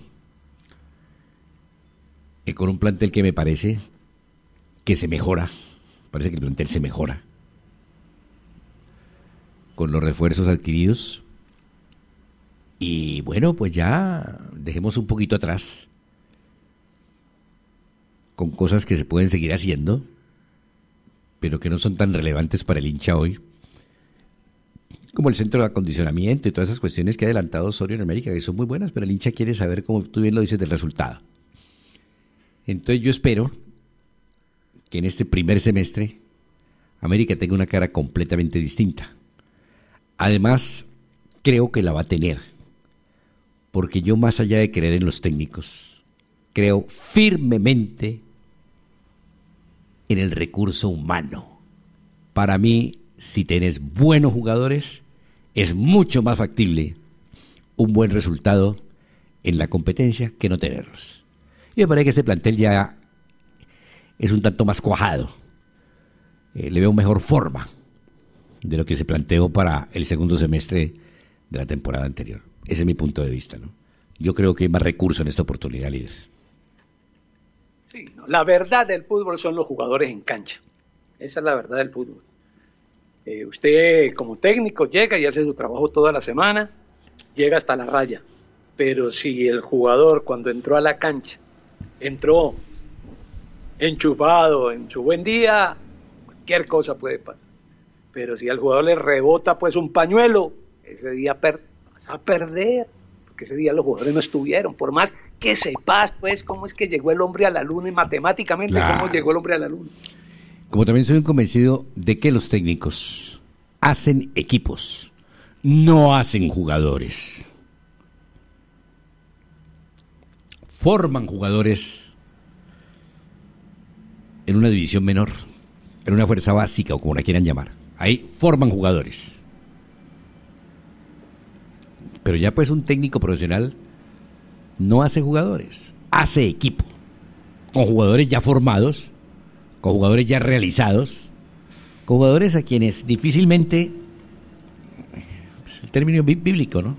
y con un plantel que me parece que se mejora, parece que el plantel se mejora, con los refuerzos adquiridos, y bueno, pues ya dejemos un poquito atrás, con cosas que se pueden seguir haciendo, pero que no son tan relevantes para el hincha hoy, como el centro de acondicionamiento y todas esas cuestiones que ha adelantado Osorio en América, que son muy buenas, pero el hincha quiere saber, como tú bien lo dices, del resultado. Entonces yo espero que en este primer semestre América tenga una cara completamente distinta. Además, creo que la va a tener, porque yo, más allá de creer en los técnicos, creo firmemente en el recurso humano. Para mí, si tenés buenos jugadores, es mucho más factible un buen resultado en la competencia que no tenerlos. Y me parece que este plantel ya es un tanto más cuajado. Eh, le veo mejor forma de lo que se planteó para el segundo semestre de la temporada anterior. Ese es mi punto de vista, ¿no? Yo creo que hay más recursos en esta oportunidad, líder. Sí, no, la verdad del fútbol son los jugadores en cancha. Esa es la verdad del fútbol. Eh, usted como técnico llega y hace su trabajo toda la semana, llega hasta la raya. Pero si el jugador cuando entró a la cancha, entró enchufado en su buen día, cualquier cosa puede pasar. Pero si al jugador le rebota pues un pañuelo, ese día per- vas a perder, porque ese día los jugadores no estuvieron. Por más que sepas pues cómo es que llegó el hombre a la luna y matemáticamente claro. cómo llegó el hombre a la luna. Como también soy convencido de que los técnicos hacen equipos, no hacen jugadores. Forman jugadores en una división menor, en una fuerza básica o como la quieran llamar. Ahí forman jugadores. Pero ya pues un técnico profesional no hace jugadores, hace equipo, con jugadores ya formados, con jugadores ya realizados, con jugadores a quienes difícilmente, pues el término bíblico, ¿no?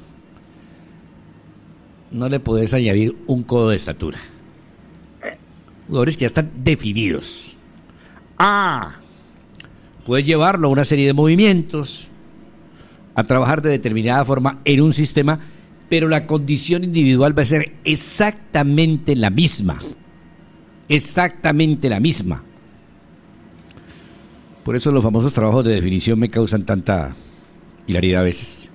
No le podés añadir un codo de estatura. Jugadores que ya están definidos. Ah, puedes llevarlo a una serie de movimientos, a trabajar de determinada forma en un sistema, pero la condición individual va a ser exactamente la misma. Exactamente la misma. Por eso los famosos trabajos de definición me causan tanta hilaridad a veces.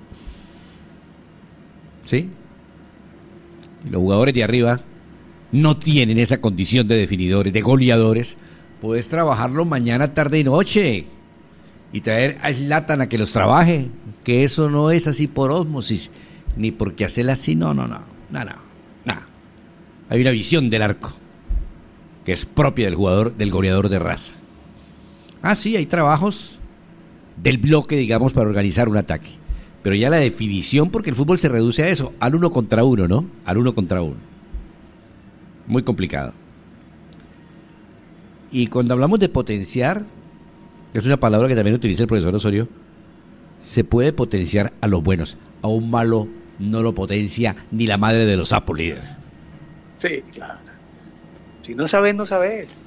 ¿Sí? Y los jugadores de arriba no tienen esa condición de definidores, de goleadores. Puedes trabajarlo mañana, tarde y noche y traer a Zlatan a que los trabaje, que eso no es así por ósmosis, ni porque hacerla así, no, no, no, no, no, no. Hay una visión del arco que es propia del jugador, del goleador de raza. Ah, sí, hay trabajos del bloque, digamos, para organizar un ataque. Pero ya la definición, porque el fútbol se reduce a eso, al uno contra uno, ¿no? Al uno contra uno. Muy complicado. Y cuando hablamos de potenciar, que es una palabra que también utiliza el profesor Osorio, se puede potenciar a los buenos. A un malo no lo potencia ni la madre de los sapos, líder. Sí, claro. Si no sabes, no sabes.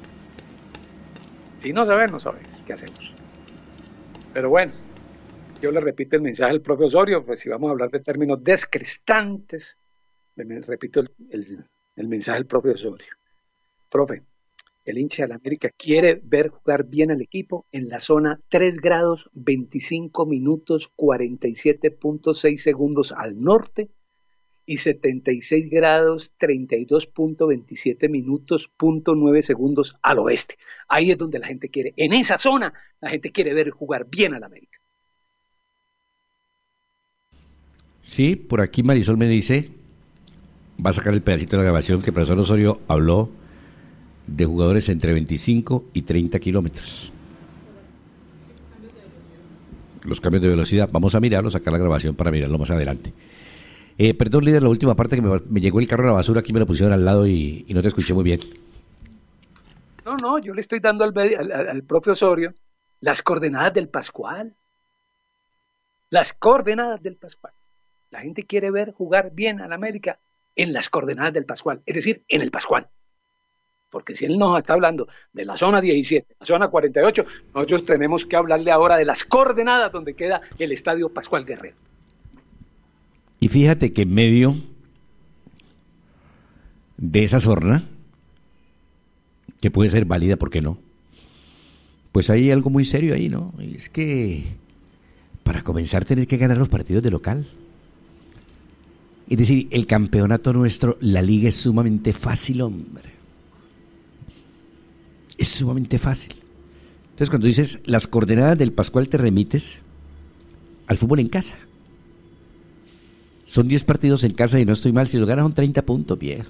Si no sabes, no sabes. ¿Qué hacemos? Pero bueno, yo le repito el mensaje del propio Osorio, pues si vamos a hablar de términos descrestantes, le repito el, el, el mensaje del propio Osorio. Profe, el hincha de la América quiere ver jugar bien al equipo en la zona tres grados veinticinco minutos cuarenta y siete punto seis segundos al norte y setenta y seis grados treinta y dos punto veintisiete minutos punto nueve segundos al oeste. Ahí es donde la gente quiere, en esa zona la gente quiere ver jugar bien al América. Sí, por aquí Marisol me dice, va a sacar el pedacito de la grabación que el profesor Osorio habló de jugadores entre veinticinco y treinta kilómetros. Los cambios de velocidad, vamos a mirarlo, sacar la grabación para mirarlo más adelante. Eh, perdón, líder, la última parte que me, me llegó el carro a la basura, aquí me lo pusieron al lado y, y no te escuché muy bien. No, no, yo le estoy dando al, al, al propio Osorio las coordenadas del Pascual. Las coordenadas del Pascual. La gente quiere ver jugar bien al América en las coordenadas del Pascual, es decir, en el Pascual. Porque si él nos está hablando de la zona diecisiete, la zona cuarenta y ocho, nosotros tenemos que hablarle ahora de las coordenadas donde queda el Estadio Pascual Guerrero. Y fíjate que en medio de esa zona, que puede ser válida, ¿por qué no? Pues hay algo muy serio ahí, ¿no? Y es que para comenzar tener que ganar los partidos de local. Es decir, el campeonato nuestro, la liga es sumamente fácil, hombre. Es sumamente fácil. Entonces, cuando dices las coordenadas del Pascual, te remites al fútbol en casa. Son diez partidos en casa y no estoy mal. Si lo ganas son treinta puntos, viejo.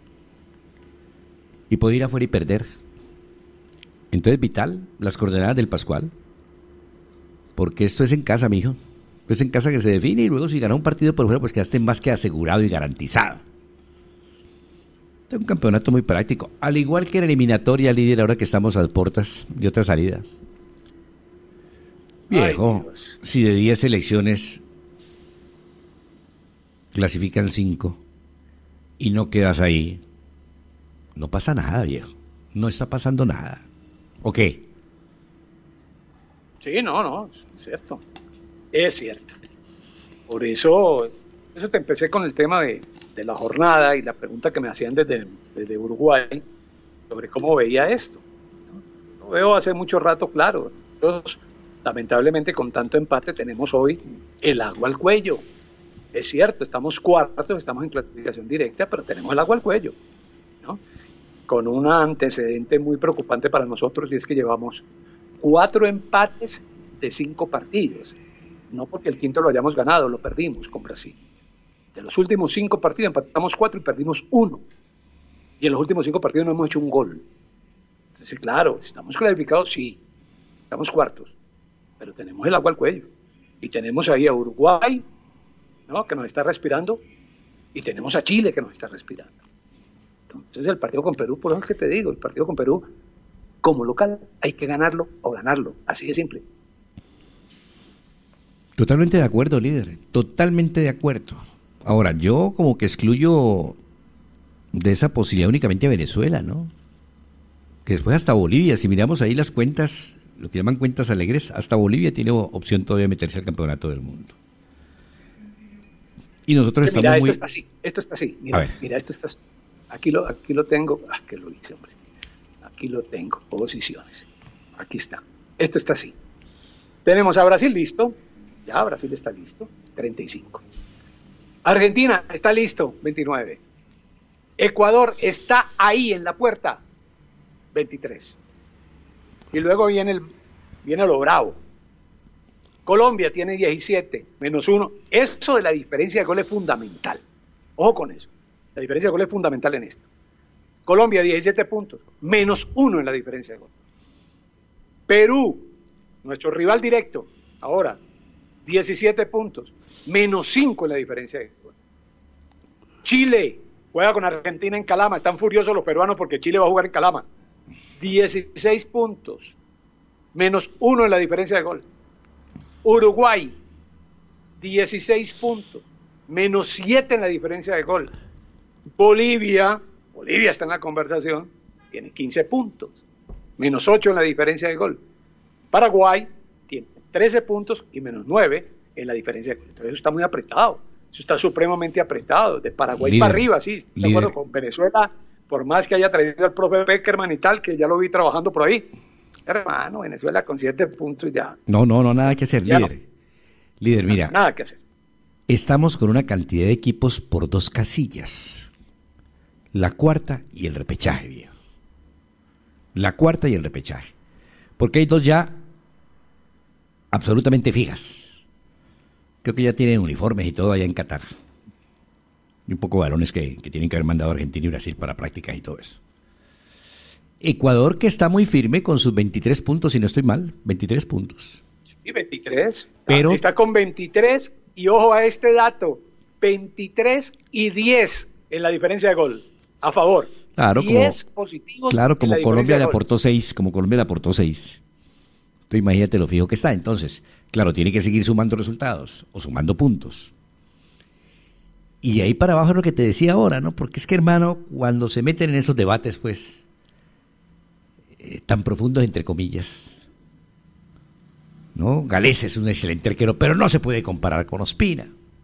Y puedo ir afuera y perder. Entonces, vital, las coordenadas del Pascual. Porque esto es en casa, mijo. Es en casa que se define y luego si ganas un partido por fuera, pues quedaste más que asegurado y garantizado. Es un campeonato muy práctico, al igual que la eliminatoria, líder, ahora que estamos a puertas de otra salida. Viejo, ay, si de diez selecciones clasifican cinco y no quedas ahí, no pasa nada, viejo. No está pasando nada. ¿O qué? Sí, no, no, es cierto. Es cierto. Por eso, eso te empecé con el tema de, de la jornada y la pregunta que me hacían desde, desde Uruguay sobre cómo veía esto. Lo veo hace mucho rato claro. Nosotros, lamentablemente, con tanto empate, tenemos hoy el agua al cuello. Es cierto, estamos cuartos, estamos en clasificación directa, pero tenemos el agua al cuello, ¿no? Con un antecedente muy preocupante para nosotros, y es que llevamos cuatro empates de cinco partidos. No porque el quinto lo hayamos ganado, lo perdimos con Brasil. De los últimos cinco partidos empatamos cuatro y perdimos uno. Y en los últimos cinco partidos no hemos hecho un gol. Entonces, claro, estamos clasificados, sí. Estamos cuartos. Pero tenemos el agua al cuello. Y tenemos ahí a Uruguay, ¿no?, que nos está respirando. Y tenemos a Chile, que nos está respirando. Entonces, el partido con Perú, por eso es que te digo, el partido con Perú, como local, hay que ganarlo o ganarlo. Así de simple. Totalmente de acuerdo, líder, totalmente de acuerdo. Ahora, yo como que excluyo de esa posibilidad únicamente a Venezuela, ¿no? Que después hasta Bolivia, si miramos ahí las cuentas, lo que llaman cuentas alegres, hasta Bolivia tiene opción todavía de meterse al campeonato del mundo. Y nosotros mira, estamos esto muy... está así, esto está así, mira, mira, esto está así. Aquí lo, aquí lo tengo, ah, que lo hice, hombre. Aquí lo tengo, posiciones. aquí está. Esto está así. Tenemos a Brasil listo. Ya, Brasil está listo. treinta y cinco. Argentina está listo. veintinueve. Ecuador está ahí en la puerta. veintitrés. Y luego viene, el, viene lo bravo. Colombia tiene diecisiete, menos uno. Eso de la diferencia de gol es fundamental. Ojo con eso. La diferencia de gol es fundamental en esto. Colombia, diecisiete puntos, menos uno en la diferencia de gol. Perú, nuestro rival directo, ahora, diecisiete puntos, menos cinco en la diferencia de gol. Chile juega con Argentina en Calama. Están furiosos los peruanos porque Chile va a jugar en Calama. dieciséis puntos, menos uno en la diferencia de gol. Uruguay, dieciséis puntos, menos siete en la diferencia de gol. Bolivia, Bolivia está en la conversación, tiene quince puntos, menos ocho en la diferencia de gol. Paraguay tiene trece puntos y menos nueve en la diferencia de gol. Entonces eso está muy apretado, eso está supremamente apretado. De Paraguay líder, para arriba, sí, estoy de acuerdo con Venezuela, por más que haya traído al profe Peckerman y tal, que ya lo vi trabajando por ahí. Hermano, Venezuela con siete puntos ya. No, no, no, nada que hacer, ya líder. No. Líder, mira. Nada, nada que hacer. Estamos con una cantidad de equipos por dos casillas. La cuarta y el repechaje, viejo. La cuarta y el repechaje. Porque hay dos ya absolutamente fijas. Creo que ya tienen uniformes y todo allá en Qatar. Y un poco de balones que, que tienen que haber mandado a Argentina y Brasil para prácticas y todo eso. Ecuador, que está muy firme con sus veintitrés puntos, si no estoy mal, veintitrés puntos. Sí, veintitrés. Pero está con veintitrés y ojo a este dato, veintitrés y diez en la diferencia de gol, a favor. Claro, diez como, positivos. Claro, como Colombia le aportó seis, como Colombia le aportó seis. Entonces imagínate lo fijo que está. Entonces, claro, tiene que seguir sumando resultados o sumando puntos. Y ahí para abajo es lo que te decía ahora, ¿no? Porque es que, hermano, cuando se meten en esos debates, pues, eh, tan profundos, entre comillas, ¿no? Gales es un excelente arquero, pero no se puede comparar con Ospina.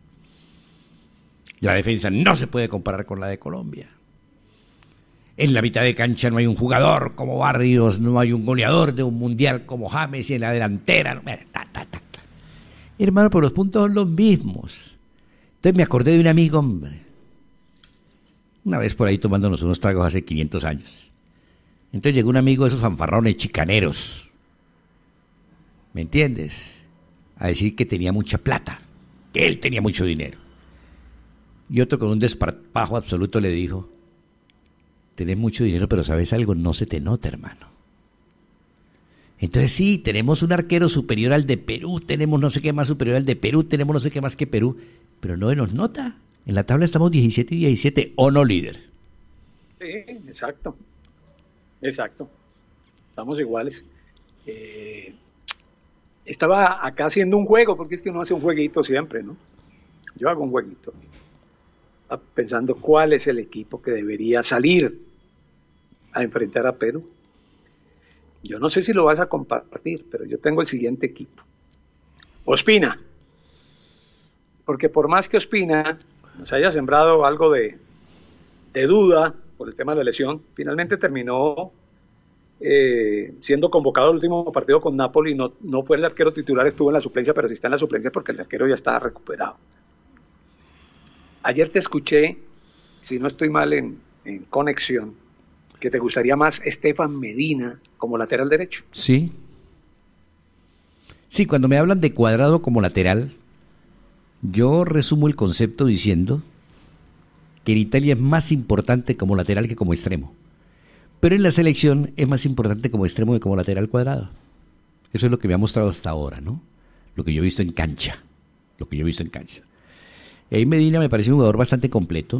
La defensa no se puede comparar con la de Colombia. En la mitad de cancha no hay un jugador como Barrios, no hay un goleador de un mundial como James, y en la delantera, no, ta, ta, ta, ta. Hermano, pero los puntos son los mismos. Entonces me acordé de un amigo, hombre, una vez por ahí tomándonos unos tragos hace quinientos años. Entonces llegó un amigo de esos fanfarrones chicaneros, ¿me entiendes? A decir que tenía mucha plata, que él tenía mucho dinero. Y otro con un desparpajo absoluto le dijo: tenés mucho dinero, pero ¿sabes algo? No se te nota, hermano. Entonces sí, tenemos un arquero superior al de Perú, tenemos no sé qué más superior al de Perú, tenemos no sé qué más que Perú, pero no se nos nota. En la tabla estamos diecisiete y diecisiete, ¿o no, líder? Sí, exacto. Exacto. Estamos iguales. Eh, estaba acá haciendo un juego, porque es que uno hace un jueguito siempre, ¿no? Yo hago un jueguito. Estaba pensando cuál es el equipo que debería salir a enfrentar a Perú. Yo no sé si lo vas a compartir, pero yo tengo el siguiente equipo. Ospina. Porque por más que Ospina nos haya sembrado algo de, de duda por el tema de la lesión, finalmente terminó eh, siendo convocado al último partido con Napoli. No, no fue el arquero titular, estuvo en la suplencia, pero sí está en la suplencia porque el arquero ya está recuperado. Ayer te escuché, si no estoy mal en, en conexión, que te gustaría más Estefan Medina como lateral derecho. Sí. Sí, cuando me hablan de Cuadrado como lateral, yo resumo el concepto diciendo que en Italia es más importante como lateral que como extremo. Pero en la selección es más importante como extremo que como lateral Cuadrado. Eso es lo que me ha mostrado hasta ahora, ¿no? Lo que yo he visto en cancha. Lo que yo he visto en cancha. Y ahí Medina me parece un jugador bastante completo.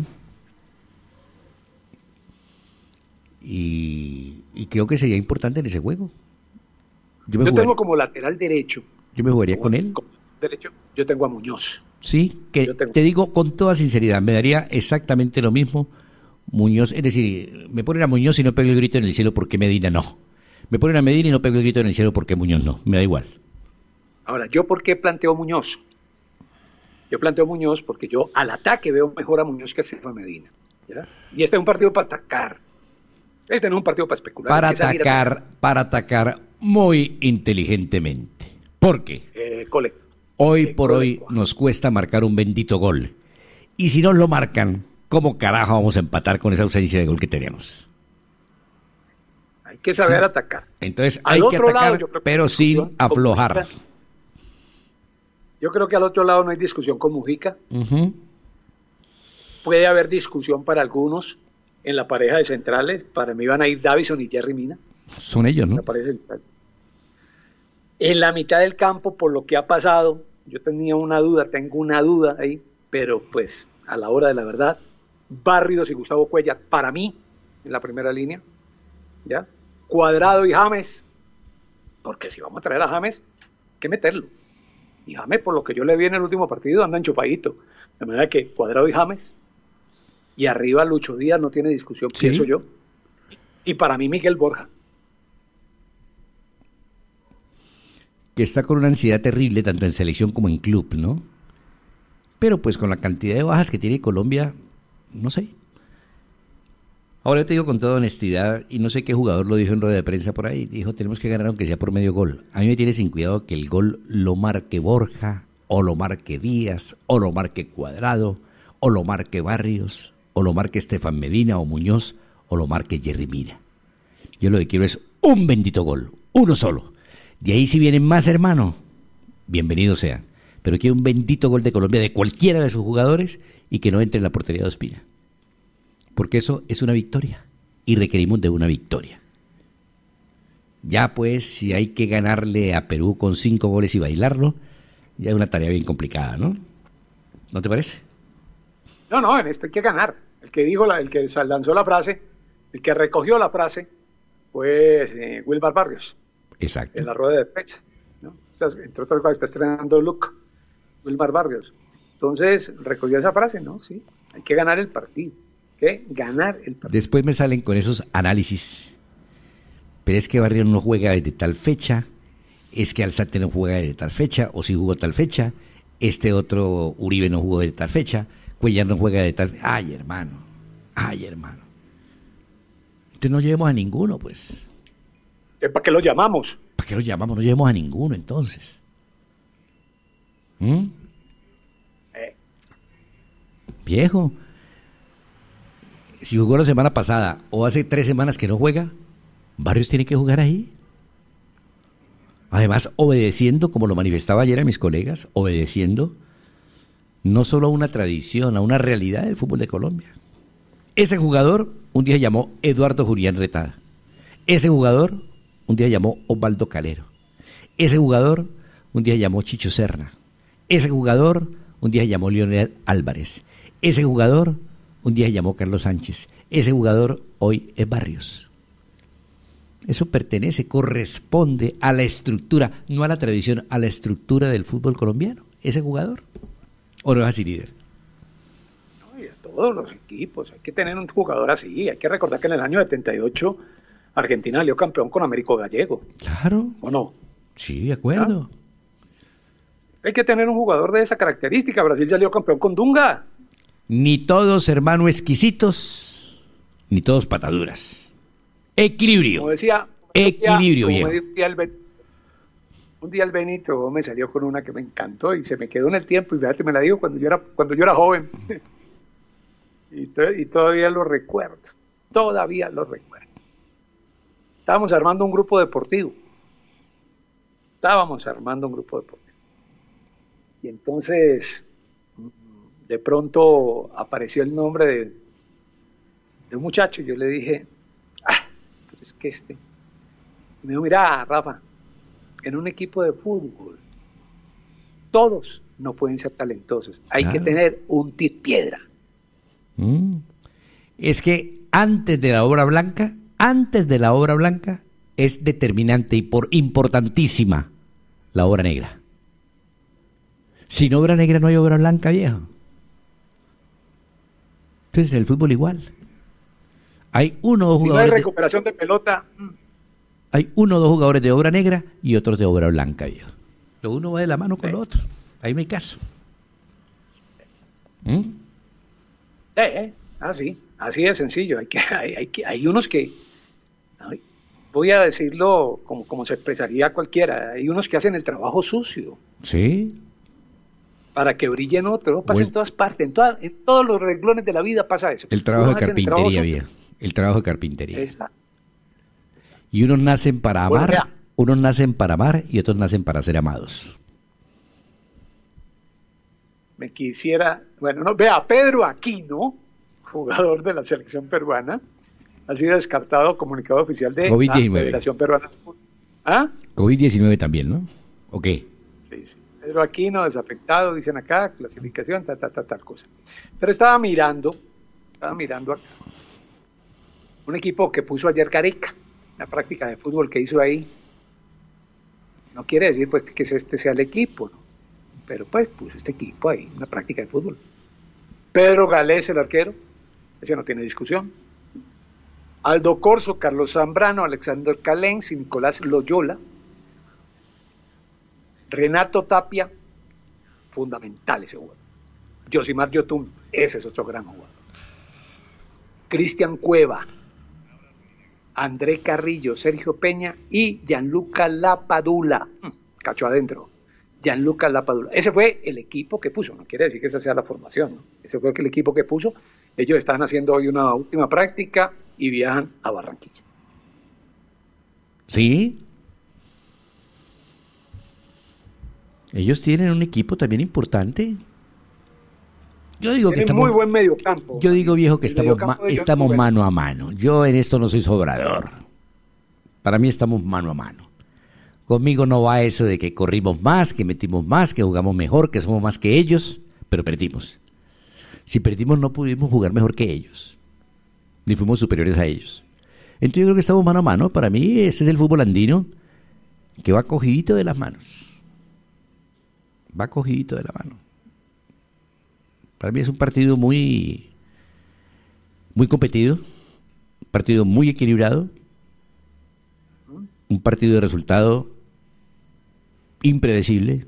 Y, y creo que sería importante en ese juego. Yo, me yo tengo como lateral derecho. Yo me jugaría con él. Como derecho, yo tengo a Muñoz. Sí, que te digo con toda sinceridad, me daría exactamente lo mismo Muñoz. Es decir, me ponen a Muñoz y no pego el grito en el cielo porque Medina no. Me ponen a Medina y no pego el grito en el cielo porque Muñoz no. Me da igual. Ahora, ¿yo por qué planteo Muñoz? Yo planteo Muñoz porque yo al ataque veo mejor a Muñoz que a Estefan Medina. ¿Ya? Y este es un partido para atacar. Este no es un partido para especular. Para atacar, a... para atacar, muy inteligentemente. ¿Por qué? Eh, cole. Hoy eh, por cole. hoy nos cuesta marcar un bendito gol. Y si no lo marcan, ¿cómo carajo vamos a empatar con esa ausencia de gol que tenemos? Hay que saber Sí. atacar. Entonces Al hay que otro lado, atacar, yo creo que pero la sin discusión con aflojar. Mujica- Yo creo que al otro lado no hay discusión con Mujica. Ujú. Puede haber discusión para algunos en la pareja de centrales. Para mí van a ir Davison y Jerry Mina. Son ellos, ¿no? Me parece. En la mitad del campo, por lo que ha pasado, yo tenía una duda, tengo una duda ahí, pero pues a la hora de la verdad, Barrios y Gustavo Cuellar, para mí, en la primera línea, ¿ya? Cuadrado y James, porque si vamos a traer a James, hay que meterlo. Y James, por lo que yo le vi en el último partido, anda enchufadito. De manera que Cuadrado y James, y arriba Lucho Díaz no tiene discusión, Sí. pienso yo. Y para mí Miguel Borja. Que está con una ansiedad terrible tanto en selección como en club, ¿no? Pero pues con la cantidad de bajas que tiene Colombia, no sé. Ahora yo te digo con toda honestidad, y no sé qué jugador lo dijo en rueda de prensa por ahí, dijo, tenemos que ganar aunque sea por medio gol. A mí me tiene sin cuidado que el gol lo marque Borja, o lo marque Díaz, o lo marque Cuadrado, o lo marque Barrios, o lo marque Estefan Medina o Muñoz, o lo marque Jerry Mina. Yo lo que quiero es un bendito gol, uno solo. De ahí si vienen más, hermano, bienvenidos sean. Pero quiero un bendito gol de Colombia de cualquiera de sus jugadores y que no entre en la portería de Ospina. Porque eso es una victoria y requerimos de una victoria. Ya pues, si hay que ganarle a Perú con cinco goles y bailarlo, ya es una tarea bien complicada, ¿no? ¿No te parece? No, no, en esto hay que ganar. El que dijo, la, el que lanzó la frase, el que recogió la frase, fue eh, Wilmar Barrios. Exacto. En la rueda de prensa, ¿no? Entre otras cosas está estrenando look Wilmar Barrios. Entonces, recogió esa frase, ¿no? Sí, hay que ganar el partido. ¿Qué? Ganar el partido. Después me salen con esos análisis. Pero es que Barrios no juega desde tal fecha, es que Alzate no juega desde tal fecha, o si jugó tal fecha, este otro Uribe no jugó desde tal fecha, Cuellar no juega de tal fecha. Ay, hermano, ay, hermano. Entonces no llevemos a ninguno, pues. ¿Para qué lo llamamos? ¿Para qué lo llamamos? No llevemos a ninguno, entonces. ¿Mm? Eh. Viejo. Si jugó la semana pasada o hace tres semanas que no juega, Barrios tiene que jugar ahí. Además, obedeciendo, como lo manifestaba ayer a mis colegas, obedeciendo no solo a una tradición, a una realidad del fútbol de Colombia. Ese jugador un día llamó Eduardo Julián Retada. Ese jugador un día llamó Osvaldo Calero. Ese jugador un día llamó Chicho Serna. Ese jugador un día llamó Leonel Álvarez. Ese jugador un día llamó Carlos Sánchez. Ese jugador hoy es Barrios. Eso pertenece, corresponde a la estructura, no a la tradición, a la estructura del fútbol colombiano. Ese jugador. ¿O no es así, líder? No, y a todos los equipos. Hay que tener un jugador así. Hay que recordar que en el año setenta y ocho Argentina salió campeón con Américo Gallego. Claro. ¿O no? Sí, de acuerdo. ¿Ah? Hay que tener un jugador de esa característica. Brasil salió campeón con Dunga. Ni todos, hermano, exquisitos, ni todos pataduras. Equilibrio. Como decía, Equilibrio, como viejo. decía el Ben- un día el Benito me salió con una que me encantó y se me quedó en el tiempo y fíjate, me la dijo cuando yo era, cuando yo era joven. y, to- y todavía lo recuerdo. Todavía lo recuerdo. Estábamos armando un grupo deportivo. Estábamos armando un grupo deportivo. Y entonces, de pronto apareció el nombre de, de un muchacho y yo le dije, ah, pero es que este. Y me dijo, mira, Rafa, en un equipo de fútbol, todos no pueden ser talentosos. Hay Claro. que tener un tit piedra. Mm. Es que antes de la obra blanca, antes de la obra blanca, es determinante y por importantísima la obra negra. Sin obra negra no hay obra blanca, viejo. Entonces el fútbol igual. Hay uno o dos Si no hay jugadores de- recuperación de pelota, mm, hay uno o dos jugadores de obra negra y otros de obra blanca, viejo. Lo uno va de la mano con lo otro. Ahí no hay caso. ¿Mm? eh, eh, así, así de sencillo. Hay, que, hay, hay, que- hay unos que, ay, voy a decirlo como, como se expresaría cualquiera, hay unos que hacen el trabajo sucio. Sí. Para que brillen otros, pasa Pues- en todas partes, en, toda- en todos los renglones de la vida pasa eso. El trabajo de Unos hacen el trabajo carpintería sucio. había. El trabajo de carpintería. Exacto. Y unos nacen para Bueno, amar, vea. unos nacen para amar y otros nacen para ser amados. Me quisiera, bueno, no, vea, Pedro Aquino, jugador de la selección peruana, ha sido descartado comunicado oficial de COVID la diecinueve. Federación Peruana de Fútbol. ¿Ah? COVID diecinueve también, ¿no? ¿O qué? Sí, sí. Pedro Aquino, desafectado, dicen acá, clasificación, tal, tal, tal, tal cosa. Pero estaba mirando, estaba mirando acá, un equipo que puso ayer Gareca, la práctica de fútbol que hizo ahí. No quiere decir pues que este sea el equipo, ¿no? Pero pues puso este equipo ahí, una práctica de fútbol. Pedro Galés, el arquero, ese no tiene discusión. Aldo Corso, Carlos Zambrano, Alexander Calens y Nicolás Loyola. Renato Tapia, fundamental ese jugador. Josimar Yotun, ese es otro gran jugador. Cristian Cueva, André Carrillo, Sergio Peña y Gianluca Lapadula. Mm, cacho adentro. Gianluca Lapadula. Ese fue el equipo que puso, no quiere decir que esa sea la formación, ¿no? Ese fue el equipo que puso. Ellos están haciendo hoy una última práctica y viajan a Barranquilla. Sí. Ellos tienen un equipo también importante. Yo digo que Tienen estamos, muy buen mediocampo. yo digo viejo que El estamos, mediocampo ma- de ellos estamos es muy bueno. mano a mano. Yo en esto no soy sobrador. Para mí estamos mano a mano. Conmigo no va eso de que corrimos más, que metimos más, que jugamos mejor, que somos más que ellos, pero perdimos. Si perdimos no pudimos jugar mejor que ellos, ni fuimos superiores a ellos. Entonces yo creo que estamos mano a mano. Para mí ese es el fútbol andino que va cogidito de las manos. Va cogidito de la mano. Para mí es un partido muy, muy competido, un partido muy equilibrado, un partido de resultado impredecible.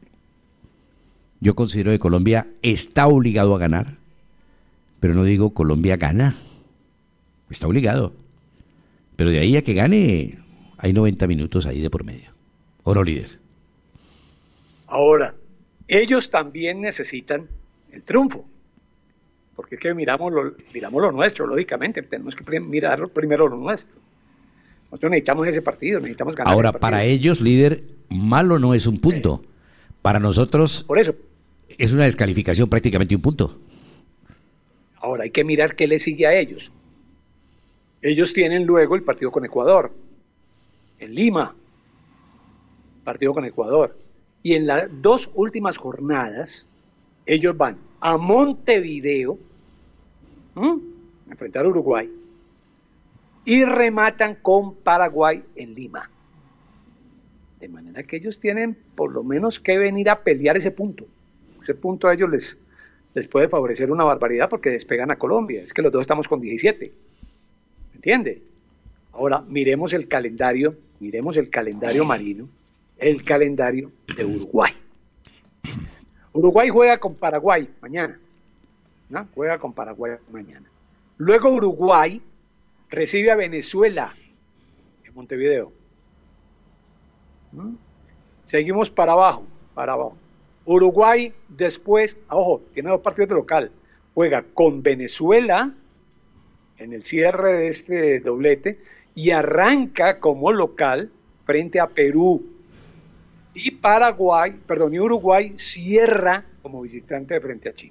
Yo considero que Colombia está obligado a ganar, pero no digo Colombia gana, está obligado. Pero de ahí a que gane, hay noventa minutos ahí de por medio. ¿O no, líder? Ahora, ellos también necesitan el triunfo, porque es que miramos lo, miramos lo nuestro, lógicamente, tenemos que prim- mirar primero lo nuestro. Nosotros necesitamos ese partido, necesitamos ganar. Ahora, el partido. para ellos, líder, malo no es un punto. Para nosotros, Por eso, es una descalificación prácticamente un punto. ahora hay que mirar qué le sigue a ellos. Ellos tienen luego el partido con Ecuador, en Lima, partido con Ecuador. Y en las dos últimas jornadas, ellos van a Montevideo, ¿m? a enfrentar a Uruguay, y rematan con Paraguay en Lima. De manera que ellos tienen por lo menos que venir a pelear ese punto. Ese punto a ellos les, les puede favorecer una barbaridad porque despegan a Colombia. Es que los dos estamos con diecisiete. ¿Me entiende? Ahora, miremos el calendario, miremos el calendario marino, el calendario de Uruguay. Uruguay juega con Paraguay mañana. ¿No? Juega con Paraguay mañana. Luego Uruguay recibe a Venezuela en Montevideo. ¿Mm? Seguimos para abajo, para abajo. Uruguay después, ojo, tiene dos partidos de local. Juega con Venezuela en el cierre de este doblete y arranca como local frente a Perú. Y Paraguay, perdón, y Uruguay cierra como visitante frente a Chile.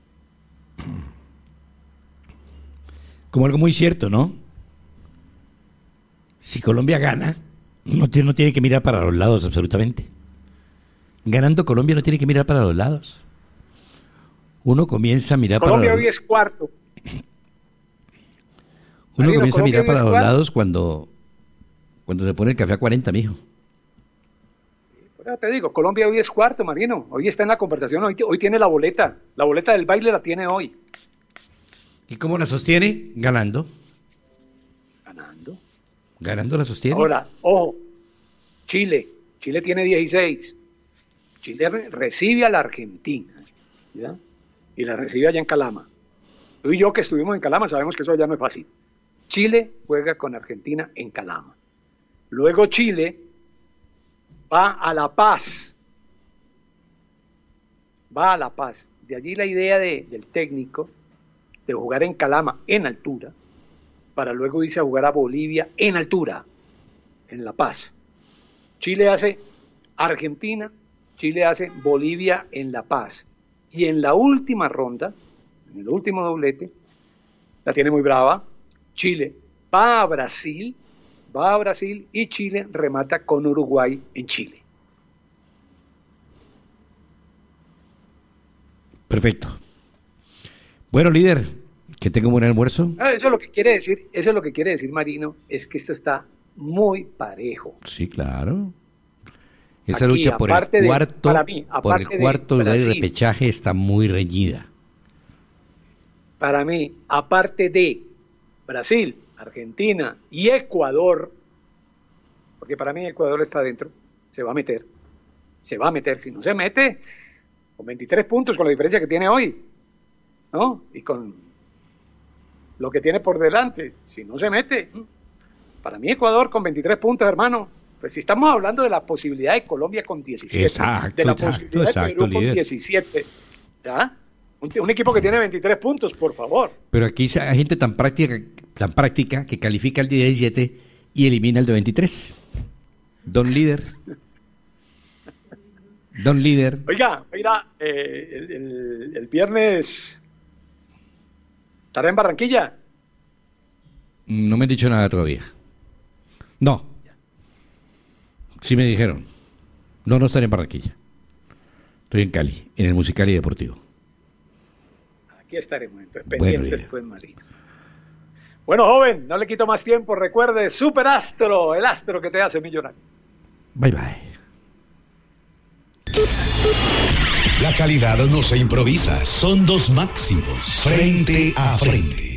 Como algo muy cierto, ¿no? Si Colombia gana, no tiene, no tiene que mirar para los lados absolutamente. Ganando Colombia no tiene que mirar para los lados. Uno comienza a mirar Colombia para hoy los, es cuarto. uno Marino, comienza a Colombia mirar hoy para es los cuarto. lados cuando, cuando se pone el café a cuarenta, mijo. Ya te digo, Colombia hoy es cuarto, Marino. Hoy está en la conversación, hoy, hoy tiene la boleta. La boleta del baile la tiene hoy. ¿Y cómo la sostiene? Ganando. Ganando. Ganando la sostiene. Ahora, ojo, Chile. Chile tiene dieciséis. Chile re- recibe a la Argentina, ¿ya? Y la recibe allá en Calama. Tú y yo que estuvimos en Calama sabemos que eso allá no es fácil. Chile juega con Argentina en Calama. Luego Chile va a La Paz. Va a La Paz. De allí la idea de, del técnico de jugar en Calama en altura, para luego irse a jugar a Bolivia en altura, en La Paz. Chile hace Argentina, Chile hace Bolivia en La Paz. Y en la última ronda, en el último doblete, la tiene muy brava. Chile va a Brasil, va a Brasil y Chile remata con Uruguay en Chile. Perfecto. Bueno, líder, que tenga un buen almuerzo. Ah, eso es lo que quiere decir, eso es lo que quiere decir Marino, es que esto está muy parejo. Sí, claro. Esa Aquí, lucha por el aparte de- cuarto, para mí, por el aparte de cuarto lugar de Brasil. repechaje está muy reñida. Para mí, aparte de Brasil, Argentina y Ecuador, porque para mí Ecuador está dentro, se va a meter, se va a meter, si no se mete, con veintitrés puntos, con la diferencia que tiene hoy, ¿no? Y con lo que tiene por delante, si no se mete, para mí Ecuador con veintitrés puntos, hermano, pues si estamos hablando de la posibilidad de Colombia con diecisiete, Exacto, de la exacto, posibilidad exacto, de Perú con líder. diecisiete, ¿ya? Un, un equipo que tiene veintitrés puntos, por favor. Pero aquí hay gente tan práctica, tan práctica que califica el de diecisiete y elimina el de veintitrés. Don líder. Don líder. Oiga, mira, eh, el, el- el viernes estará en Barranquilla. No me han dicho nada todavía. No. Sí me dijeron. No, no estaré en Barranquilla. Estoy en Cali, en el Musical y Deportivo. Aquí estaremos, entonces, Bueno, pendientes, líder. pues, Marino. Bueno, joven, no le quito más tiempo. Recuerde, Superastro, el astro que te hace millonario. Bye, bye. La calidad no se improvisa, son dos máximos, frente a frente.